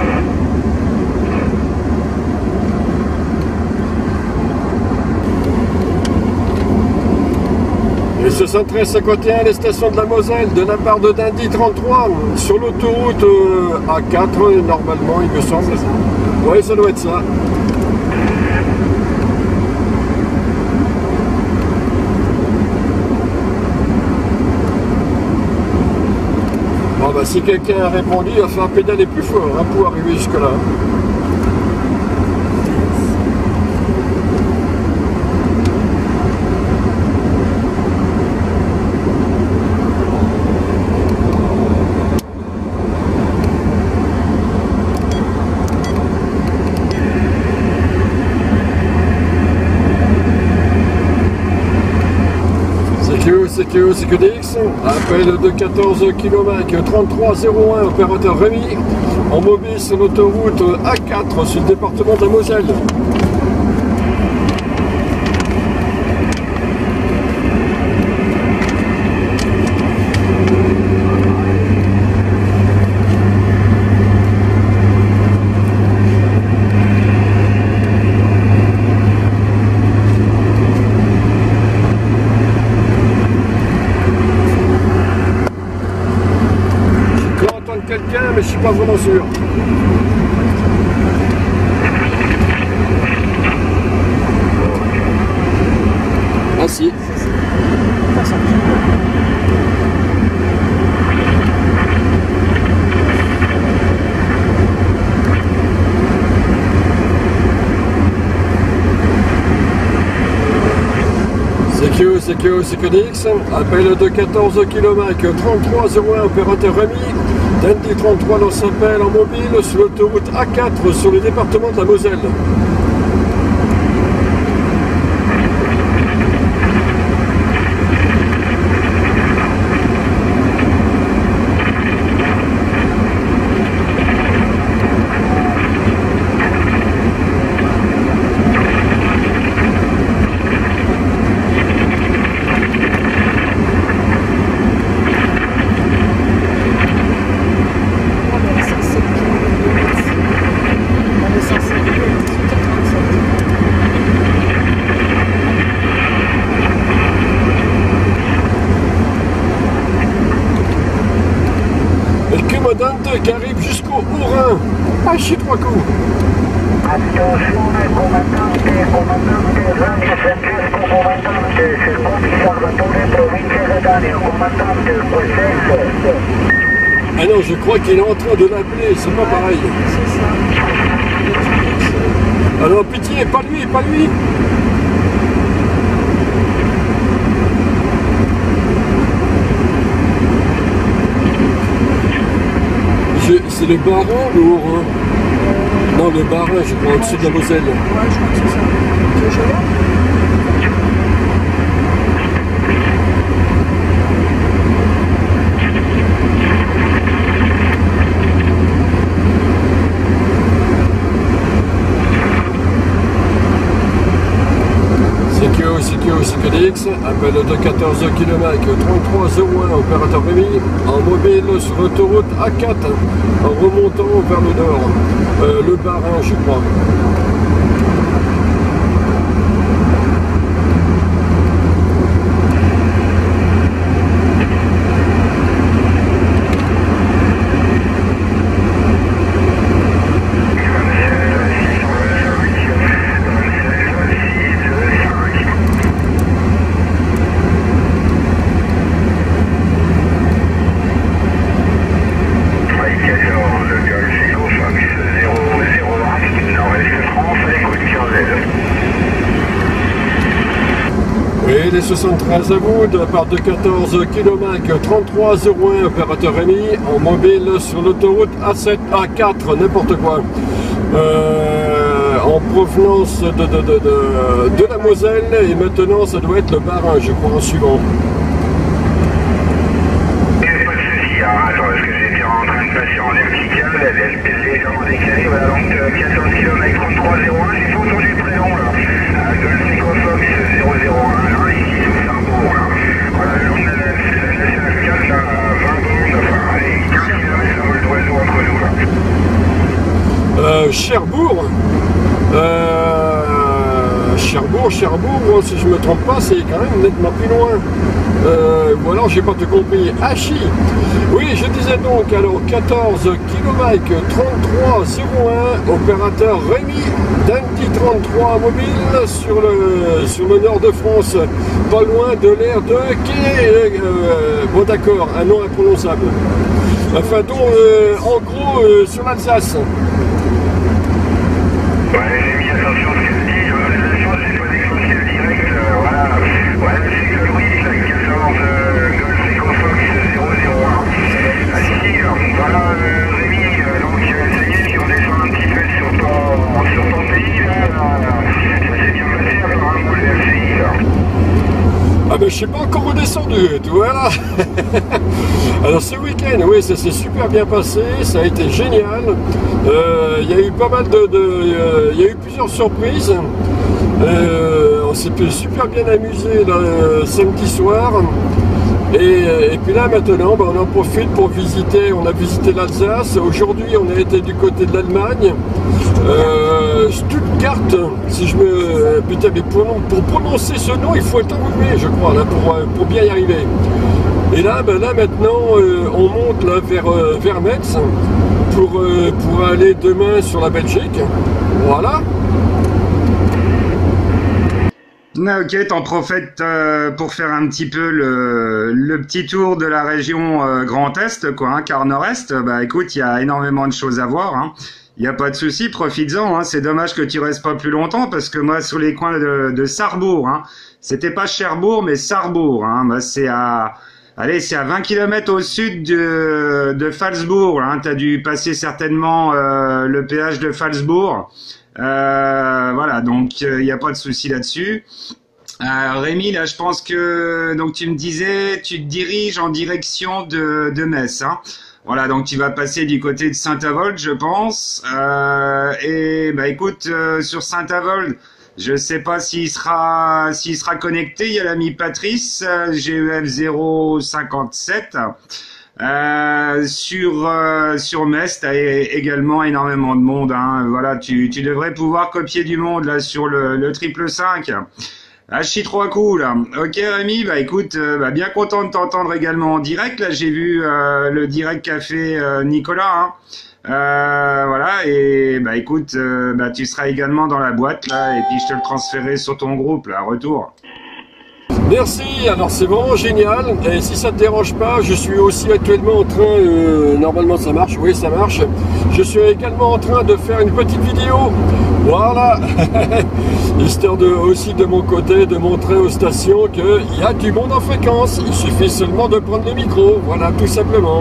Et 73-51, les stations de la Moselle, de la part de Dundee 33, sur l'autoroute A4, normalement, il me semble. Oui, ça doit être ça. bah, si quelqu'un a répondu, il va falloir pédaler plus fort hein, pour arriver jusque-là. CQDX, appel de 14 km 3301, opérateur Rémi, en mobile sur l'autoroute A4 sur le département de la Moselle. Quelqu'un, mais je suis pas vraiment sûr. Ah si. CQDX, appel de 14 km 3301, opérateur Rémi, Dandy 33 dans Saint-Pel en mobile sur l'autoroute A4 sur le département de la Moselle. Qui arrive jusqu'au Haut-Rhin. Ah, chier 3 coups. Attenzione comandante, Radio Francesco, comandante, secondo Salvatore, provincia Catania, comandante, quel. Ah non, je crois qu'il est en train de l'appeler, c'est pas pareil. C'est ça. Alors pitié, pas lui, pas lui. C'est le Bas-Rhin ou le Haut-Rhin? Non, le Bas-Rhin, je crois, au-dessus de la Moselle. Ouais, je crois que c'est ça. Tu veux que je regarde? CQDX, appel de 14 km 3301, opérateur Rémi, en mobile sur l'autoroute A4, en remontant vers le nord, le Bas-Rhin, je crois. Les 73 à vous, de la part de 14 km 3301, opérateur Rémi, en mobile sur l'autoroute A7, A4, n'importe quoi. En provenance de la Moselle, et maintenant ça doit être le Bas-Rhin, je crois, en suivant. Pas de soucis, attends, parce que j'étais en train de passer en vertical, elle est légèrement décalée, voilà, donc 14 km 3301, j'ai pas entendu le prénom là. Golf Echo Fox 001, là, ici sur Cherbourg, là. Voilà, le long de la nationale 4, là, 20 secondes, enfin, allez, 15 km, ça vole d'oiseau entre nous, là. Cherbourg Cherbourg, si je me trompe pas, c'est quand même nettement plus loin. Ou alors j'ai pas tout compris. Hachi. Oui, je disais donc, alors 14 km 3301, opérateur Rémi Dandy 33 mobile sur le nord de France, pas loin de l'aire de Quai. Bon d'accord, un nom imprononçable. Enfin donc, en gros, sur l'Alsace. Ouais, j'ai mis attention à ce que tu dis, la chose c'est pas d'exploser direct, voilà. Ouais, c'est que oui, la 14 Golf Eco Fox 001. Ici, voilà, Rémi, donc ça y est, si on descend un petit peu sur ton pays, là, ça s'est bien passé apparemment le LCI, là. Ah ben je suis pas encore redescendu, tu vois là. Alors ce week-end, oui, ça s'est super bien passé, ça a été génial. Il y a eu pas mal il y a eu plusieurs surprises. On s'est super bien amusé samedi soir. Et puis là maintenant, on en profite pour visiter. On a visité l'Alsace. Aujourd'hui, on a été du côté de l'Allemagne. Stuttgart, si je me... Putain, mais pour prononcer ce nom, il faut être enrhumé, je crois, là, pour bien y arriver. Et là, maintenant, on monte là, vers Metz pour aller demain sur la Belgique. Voilà. Ok, t'en profites pour faire un petit peu le petit tour de la région Grand Est, quoi, hein, car Nord-Est, bah écoute, il y a énormément de choses à voir, hein. Il n'y a pas de souci, profites-en, hein. C'est dommage que tu restes pas plus longtemps, parce que moi, sur les coins de Sarrebourg, hein, c'était pas Cherbourg, mais Sarrebourg, hein, bah, c'est à 20 km au sud de Phalsbourg, hein. T'as dû passer certainement le péage de Phalsbourg. Voilà, donc il n'y a pas de souci là-dessus. Rémi, là, je pense que donc tu me disais, tu te diriges en direction de Metz, hein. Voilà, donc tu vas passer du côté de Saint-Avold, je pense. Et bah écoute, sur Saint-Avold, je sais pas s'il sera connecté. Il y a l'ami Patrice, GEF 057. Sur Metz, t'as également énormément de monde, hein. Voilà, tu devrais pouvoir copier du monde là sur le 555. Hachi 3 coups là. Ok Rémi, bah écoute, bien content de t'entendre également en direct. Là j'ai vu le direct qu'a fait Nicolas, hein. Voilà, et bah écoute, tu seras également dans la boîte là, et puis je te le transférerai sur ton groupe là, retour. Merci, alors c'est vraiment génial. Et si ça ne te dérange pas, je suis aussi actuellement en train, normalement ça marche, oui ça marche. Je suis également en train de faire une petite vidéo, voilà, histoire aussi de mon côté de montrer aux stations qu'il y a du monde en fréquence. Il suffit seulement de prendre le micro, voilà, tout simplement.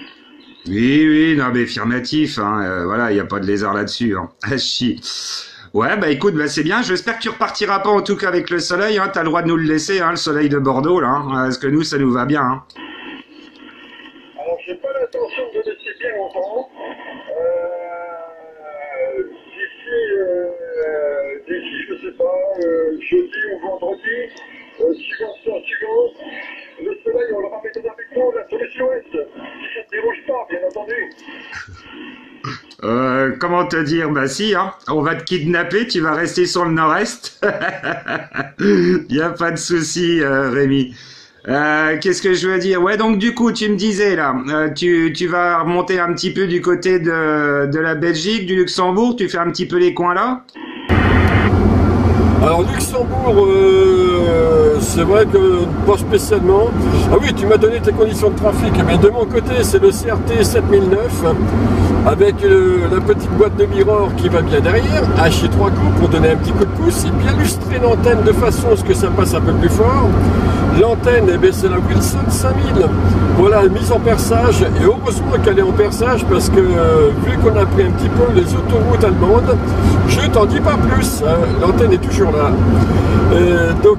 Oui, non, mais affirmatif, hein, voilà, il n'y a pas de lézard là-dessus, hein. Hachi. Ouais, bah écoute, bah c'est bien. J'espère que tu repartiras pas en tout cas avec le soleil. Hein. T'as le droit de nous le laisser, hein, le soleil de Bordeaux, là. Hein, parce que nous, ça nous va bien. Hein. Alors, j'ai pas l'intention de laisser bien longtemps. D'ici, je sais pas, jeudi ou vendredi, suivant, le soleil, on le ramène avec nous, la solution est, si ça ne dérange pas, bien entendu. Comment te dire? Bah si, hein. On va te kidnapper, tu vas rester sur le nord-est. Y a pas de souci, Rémi. Qu'est-ce que je veux dire? Ouais, donc du coup, tu me disais là, tu vas remonter un petit peu du côté de la Belgique, du Luxembourg, tu fais un petit peu les coins là? Alors Luxembourg, c'est vrai que pas spécialement. Ah oui, tu m'as donné tes conditions de trafic. Mais de mon côté, c'est le CRT 7009 avec la petite boîte de mirror qui va bien derrière, haché 3 coups pour donner un petit coup de pouce et bien lustrer l'antenne de façon à ce que ça passe un peu plus fort. L'antenne, eh bien, c'est la Wilson 5000. Voilà, mise en perçage. Et heureusement qu'elle est en perçage parce que vu qu'on a pris un petit peu les autoroutes allemandes, je t'en dis pas plus. L'antenne est toujours là. Donc,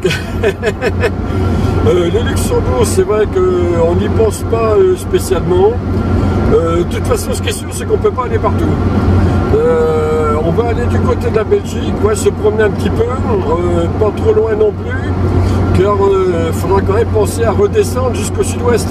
le Luxembourg, c'est vrai qu'on n'y pense pas spécialement. De toute façon, ce qui est sûr, c'est qu'on ne peut pas aller partout. On va aller du côté de la Belgique, ouais, se promener un petit peu, pas trop loin non plus, car il faudra quand même penser à redescendre jusqu'au sud-ouest.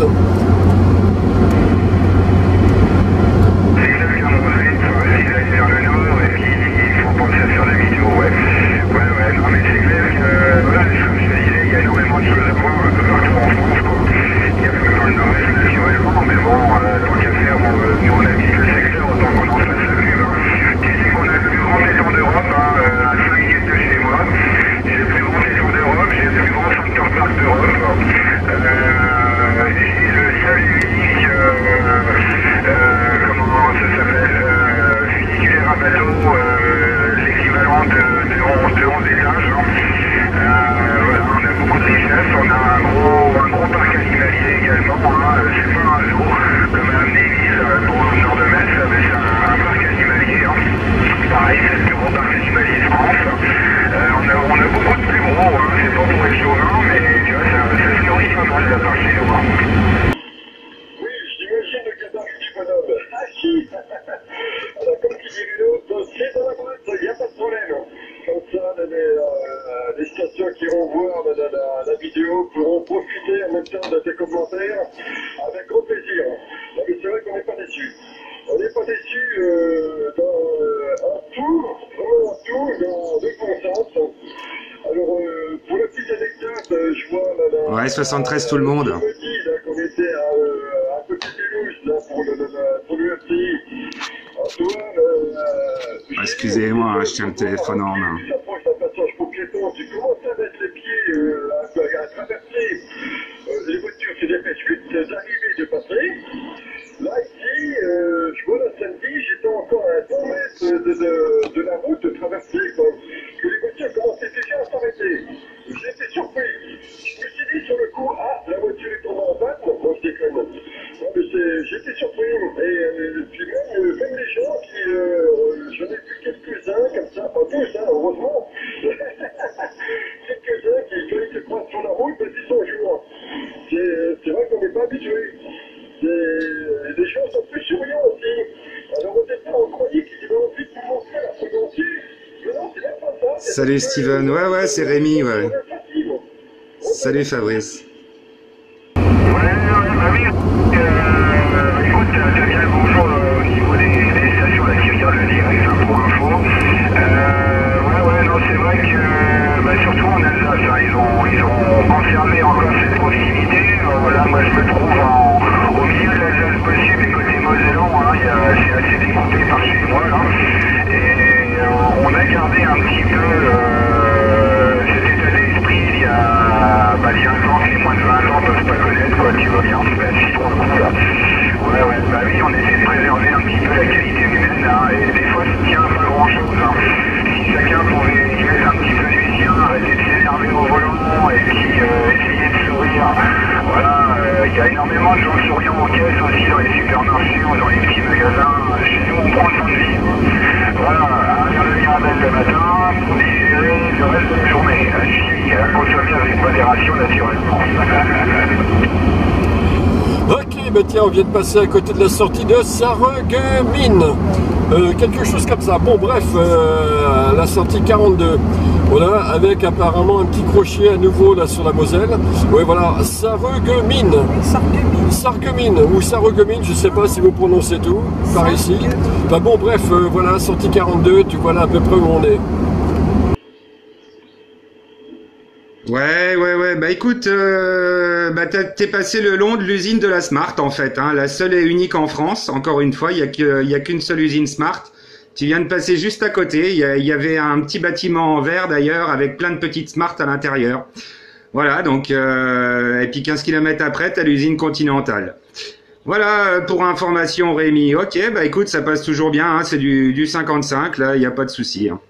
Ouais, 73 tout le monde. Excusez-moi, je tiens le téléphone en main. Salut Steven, ouais, c'est Rémi, ouais. Salut Fabrice. Voilà, faire le Mirabel le matin, digérer le reste de la journée. Consommer avec modération naturellement. Ok, bah tiens, on vient de passer à côté de la sortie de Sarreguemines. Quelque chose comme ça. Bon, bref, la sortie 42. Voilà, avec apparemment un petit crochet à nouveau là sur la Moselle. Oui, voilà, Sarreguemines. Sarreguemines ou Sarreguemines, je sais pas si vous prononcez tout par ici. Enfin bon, bref, voilà, sortie 42, tu vois là à peu près où on est. Ouais. Bah écoute, t'es passé le long de l'usine de la Smart en fait, hein, la seule et unique en France. Encore une fois, il y a qu'une seule usine Smart. Tu viens de passer juste à côté. Il y avait un petit bâtiment en verre d'ailleurs avec plein de petites Smart à l'intérieur. Voilà, donc et puis 15 km après, t'as l'usine Continentale. Voilà pour information, Rémi. Ok, bah écoute, ça passe toujours bien. Hein, c'est du 55, là, il n'y a pas de souci. Hein.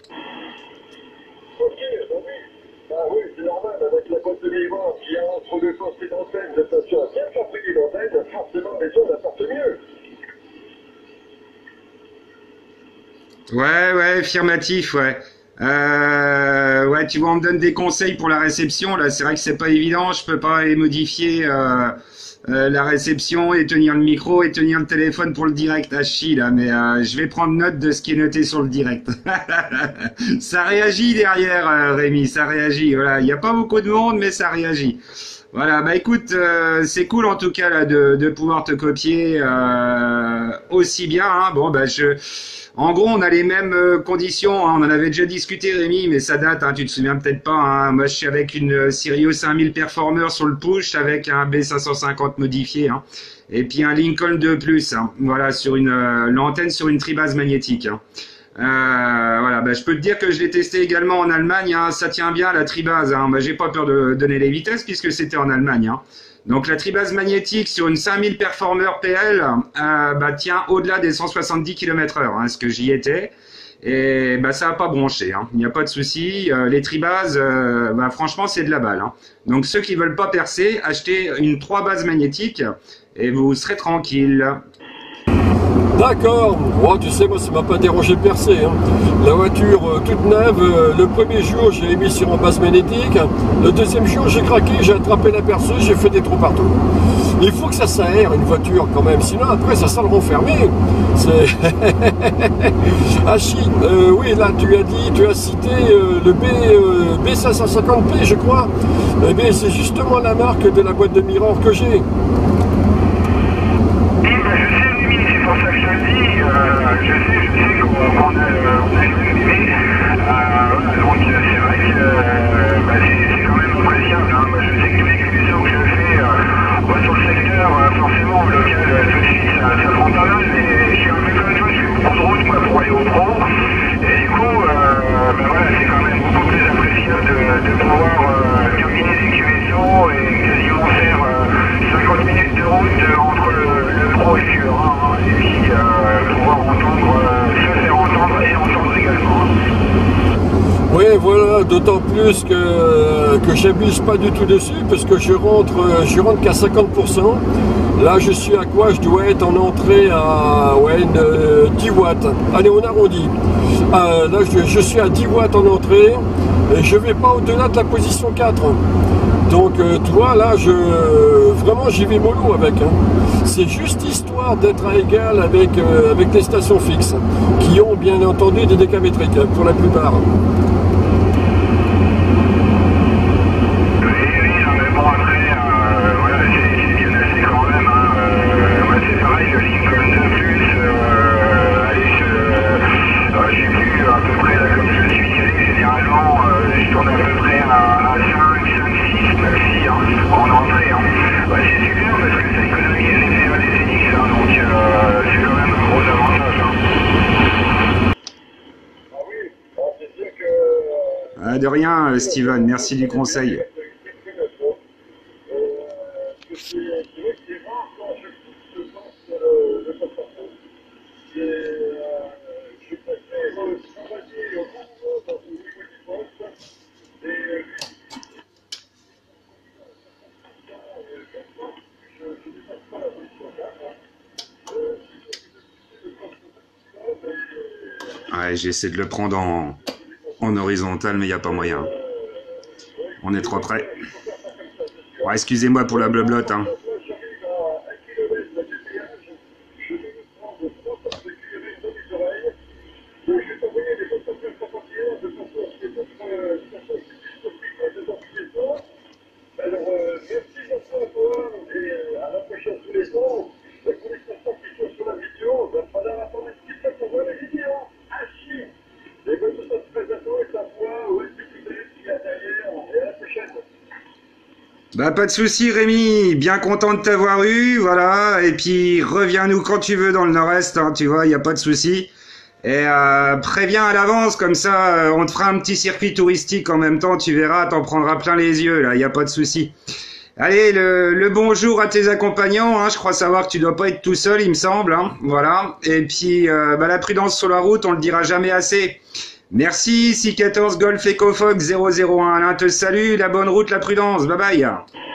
Ouais, affirmatif, ouais. Ouais, tu vois, on me donne des conseils pour la réception. Là, c'est vrai que c'est pas évident. Je peux pas modifier la réception et tenir le micro et tenir le téléphone pour le direct à chi là. Mais je vais prendre note de ce qui est noté sur le direct. Ça réagit derrière, Rémi. Ça réagit. Voilà, il n'y a pas beaucoup de monde, mais ça réagit. Voilà, bah écoute, c'est cool en tout cas là de pouvoir te copier aussi bien. Hein. Bon, bah en gros, on a les mêmes conditions. Hein. On en avait déjà discuté, Rémi, mais ça date. Hein, tu te souviens peut-être pas. Hein. Moi, je suis avec une Sirius 5000 Performer sur le push avec un B550 modifié, hein. Et puis un Lincoln 2+. Hein. Voilà, sur l'antenne sur une tribase magnétique. Hein. Voilà, bah, je peux te dire que je l'ai testé également en Allemagne, hein, ça tient bien la tribase, hein. Bah, j'ai pas peur de donner les vitesses puisque c'était en Allemagne. Hein. Donc la tribase magnétique sur une 5000 Performer PL bah, tient au-delà des 170 km/h, hein, ce que j'y étais. Et bah, ça n'a pas bronché, hein. Il n'y a pas de souci. Les tribases, bah, franchement, c'est de la balle. Hein. Donc ceux qui veulent pas percer, achetez une 3 bases magnétiques et vous serez tranquille. D'accord, oh, tu sais, moi ça m'a pas dérangé de percer. Hein. La voiture toute neuve, le premier jour j'ai mis sur en base magnétique, le deuxième jour j'ai craqué, j'ai attrapé la perceuse, j'ai fait des trous partout. Il faut que ça s'aère une voiture quand même, sinon après ça sent le renfermer. Ah chi, oui là tu as cité le B550P je crois. Eh bien c'est justement la marque de la boîte de Mirror que j'ai. C'est pour ça que je te le dis, je sais qu'on a allumé, donc c'est vrai que bah, c'est quand même appréciable. Hein. Moi, je sais que tous les cuisons que je fais sur le secteur, forcément, local, tout de suite, ça prend pas mal, mais je suis un peu comme toi, je fais beaucoup de route moi, pour aller au pro, et du coup, bah, voilà, c'est quand même beaucoup plus appréciable de pouvoir terminer les QSO et quasiment faire 50 minutes de route entre le pro et le Fura, hein, et puis pouvoir entendre, se faire entendre et entendre également. Oui, voilà, d'autant plus que j'abuse pas du tout dessus, parce que je rentre qu'à 50%. Là, je suis à quoi? Je dois être en entrée à 10 watts. Allez, on arrondit. Là, je suis à 10 watts en entrée, et je vais pas au-delà de la position 4. Donc, tu vois, là, vraiment, j'y vais mollo avec. Hein. C'est juste histoire d'être à égal avec les stations fixes, qui ont bien entendu des décamétriques, pour la plupart. De rien, Steven, merci du conseil. Ouais, j'ai essayé de le prendre en horizontal, mais il n'y a pas moyen. On est trop près. Ouais, excusez-moi pour la blablote, hein. Bah pas de souci Rémi, bien content de t'avoir eu, voilà, et puis reviens-nous quand tu veux dans le nord-est, hein, tu vois, il n'y a pas de souci. Et préviens à l'avance, comme ça on te fera un petit circuit touristique en même temps, tu verras, t'en prendras plein les yeux, là, il n'y a pas de souci. Allez, le bonjour à tes accompagnants, hein, je crois savoir que tu dois pas être tout seul, il me semble, hein, voilà. Et puis bah, la prudence sur la route, on le dira jamais assez. Merci, 614 Golf Echo Fox 001, Alain te salue, la bonne route, la prudence, bye bye.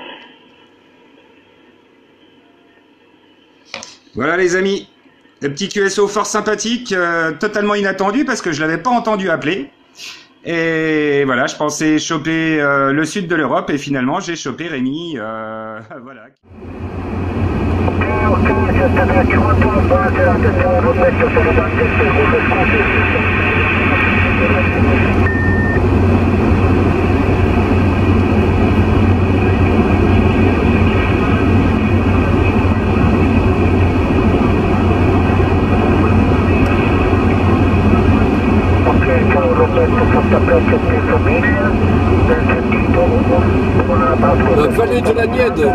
Voilà les amis, le petit QSO fort sympathique, totalement inattendu parce que je l'avais pas entendu appeler. Et voilà, je pensais choper le sud de l'Europe et finalement j'ai chopé Rémi, voilà. La vallée de la Niède.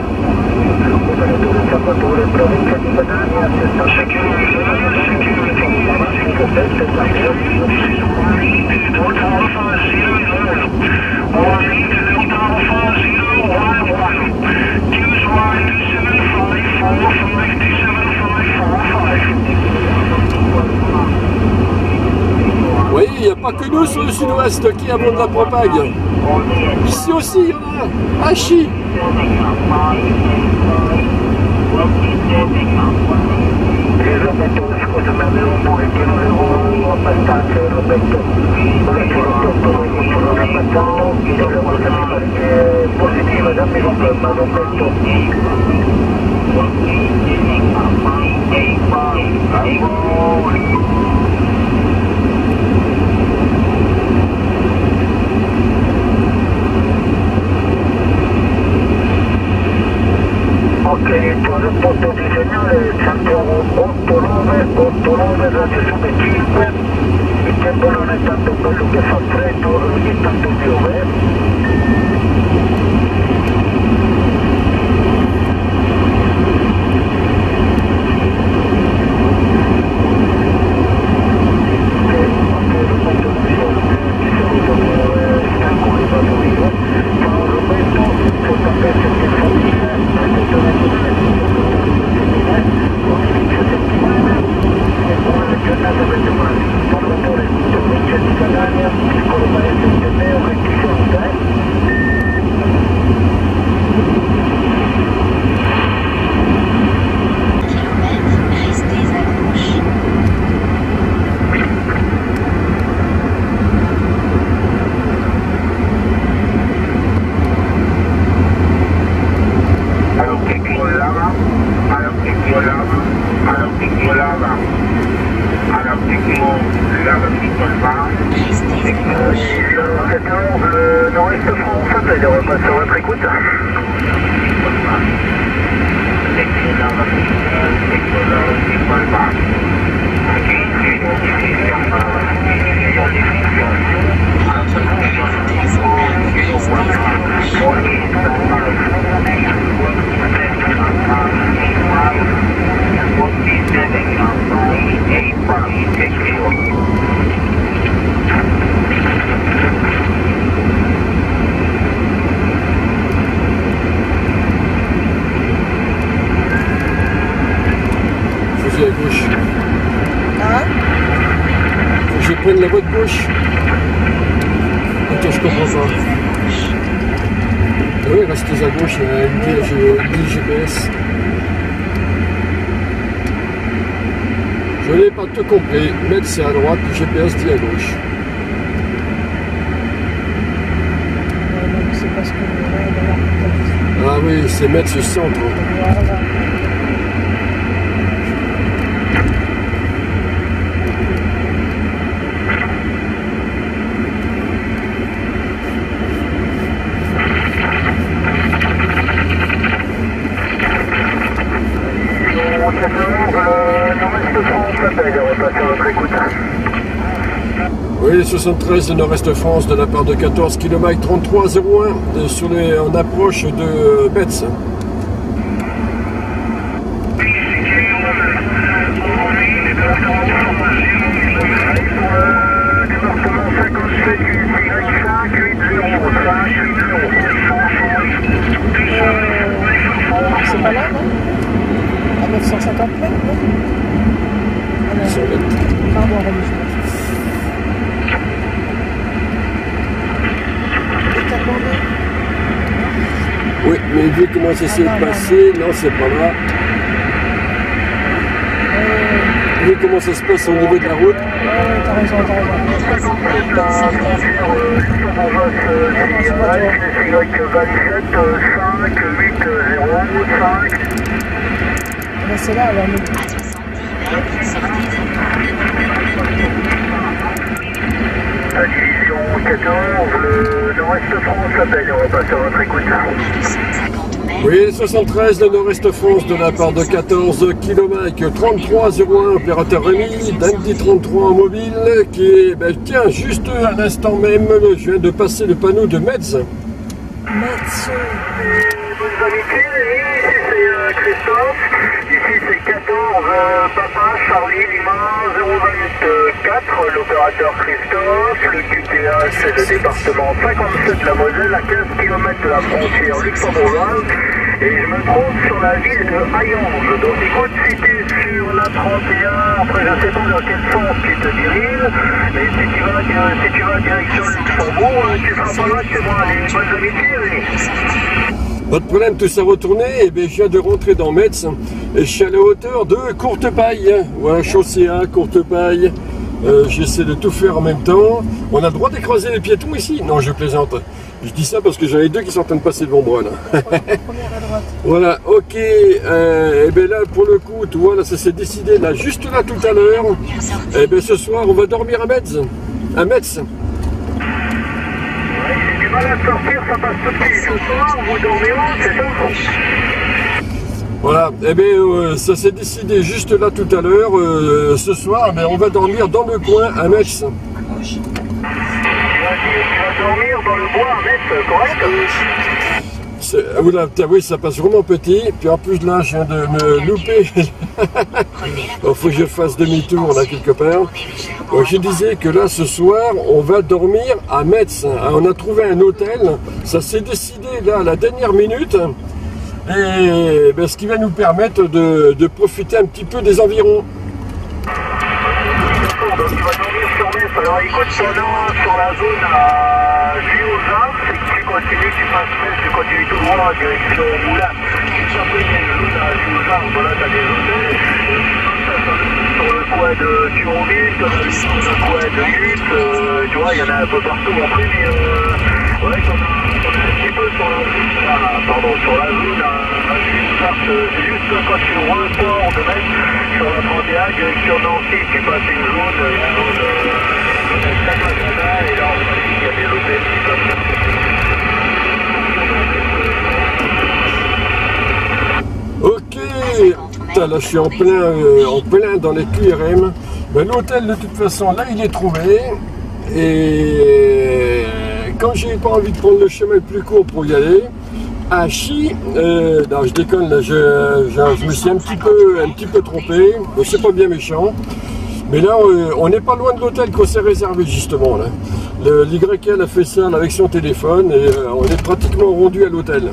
Oui, il n'y a pas que nous sur le sud-ouest qui avons de la propague. Ici aussi, il y en a. Hachi. Ok, il punto di segnale Santiago 8989 Radio Sud 5, il tempo non è tanto bello che fa freddo, ogni tanto piove. Prenne la voie de gauche. Attends, je comprends pas. Ah oui, restez à gauche, il y a une guide GPS. Je n'ai pas tout compris. Metz c'est à droite, le GPS dit à gauche. C'est parce que là, Ah oui, c'est Metz centre. voilà. Oui, 73 de Nord-Est France de la part de 14 km 3301 en approche de Metz. C'est pas là, non? À 950 mètres, non? Pardon, religion. Oui, mais vu comment ça s'est passé, non, c'est pas là. Vu comment ça se passe au niveau de la route. T'as raison, t'as raison. C'est là, alors. La division 14, le Nord-Est France s'appelle, on va passer à votre écoute. Oui, 73 de Nord-Est France de la part de 14 km 3301, opérateur Rémi, d'Andy 33 en mobile, qui est, ben, tiens, juste à l'instant même, je viens de passer le panneau de Metz. Metz. Bonnes amitiés, ici c'est Christophe, ici c'est 14, Papa, Charlie, Lima, 024, l'opérateur Christophe, le QTA c'est le département 57 de la Moselle, à 15 km de la frontière luxembourgeoise, et je me trouve sur la ville de Hayange, donc écoute, si tu es sur la 31, après je sais pas dans quel sens tu te diriges, mais si tu vas direction Luxembourg, tu seras pas loin de chez moi, allez, bonnes amitiés, oui. Pas de problème, tout ça retourné, et bien je viens de rentrer dans Metz, et je suis à la hauteur de Courtepaille. Voilà, chaussée A, Courtepaille. J'essaie de tout faire en même temps. On a le droit d'écraser les piétons ici? Non, je plaisante. Je dis ça parce que j'en ai deux qui sont en train de passer devant moi là. Voilà, ok. Et bien là, pour le coup, tu vois, là, ça s'est décidé là, juste là tout à l'heure. Et bien ce soir, on va dormir à Metz. À Metz. J'ai du mal à sortir, ça passe tout de suite. Ce soir, vous dormez où, c'est ça? Voilà, et bien ça s'est décidé juste là tout à l'heure. Ce soir, on va dormir dans le coin à Metz. Tu vas dormir dans le bois à Metz, correct? Oula, oui, ça passe vraiment petit. Puis en plus là, je viens de me louper. Il faut que je fasse demi-tour là quelque part. Donc, je disais que là, ce soir, on va dormir à Metz. On a trouvé un hôtel. Ça s'est décidé là à la dernière minute. Et ben, ce qui va nous permettre de profiter un petit peu des environs. Donc tu vas dormir sur Metz. Alors écoute, pendant sur la zone à Juoza, c'est que tu continues, tu passes Metz, tu continues tout droit en direction Moulin. Tu après il y a une zone à Juoza, voilà, tu as des hôtels. Sur le coin de Thionville, tu as sur le coin de Hutte, tu vois, il y en a un peu partout après, mais ouais, tu en as un petit peu sur la zone, sur la zone à Juoza, c'est juste quand tu ressors de Metz sur la 31, direction Nancy, tu passes une zone, et là en fait il y a des hôtels qui peuvent. Ok, putain, là je suis en plein dans les QRM. Ben, l'hôtel de toute façon là il est trouvé. Et quand j'ai pas envie de prendre le chemin le plus court pour y aller, à Chi, non je déconne là, je me suis un petit peu trompé, mais c'est pas bien méchant. Mais là on n'est pas loin de l'hôtel qu'on s'est réservé justement là. L'YL a fait ça avec son téléphone et on est pratiquement rendu à l'hôtel.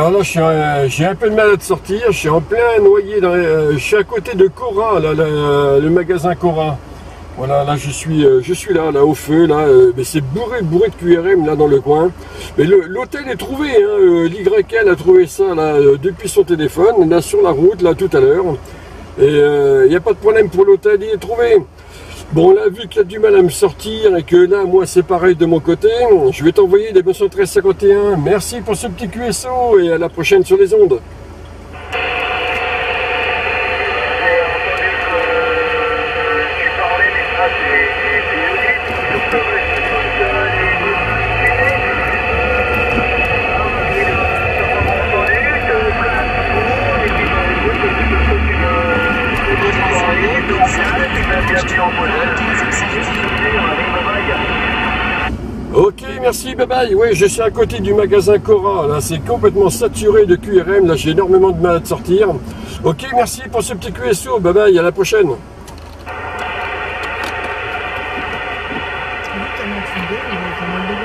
Alors là, j'ai un peu de mal à te sortir. Je suis en plein noyé. Je suis à côté de Cora, là, le magasin Cora. Voilà, là je suis là au feu, là. Mais c'est bourré de QRM là dans le coin. Mais l'hôtel est trouvé. Hein, l'YL a trouvé ça là depuis son téléphone, là sur la route, là tout à l'heure. Et il n'y a pas de problème pour l'hôtel, il est trouvé. Bon, là, vu qu'il a du mal à me sortir et que là, moi, c'est pareil de mon côté, je vais t'envoyer des 1351. Merci pour ce petit QSO et à la prochaine sur les ondes. Ok, merci, bye bye. Oui, je suis à côté du magasin Cora. Là, c'est complètement saturé de QRM. Là, j'ai énormément de mal à te sortir. Ok, merci pour ce petit QSO. Bye bye, à la prochaine. Tellement fidèle, il a pas mal de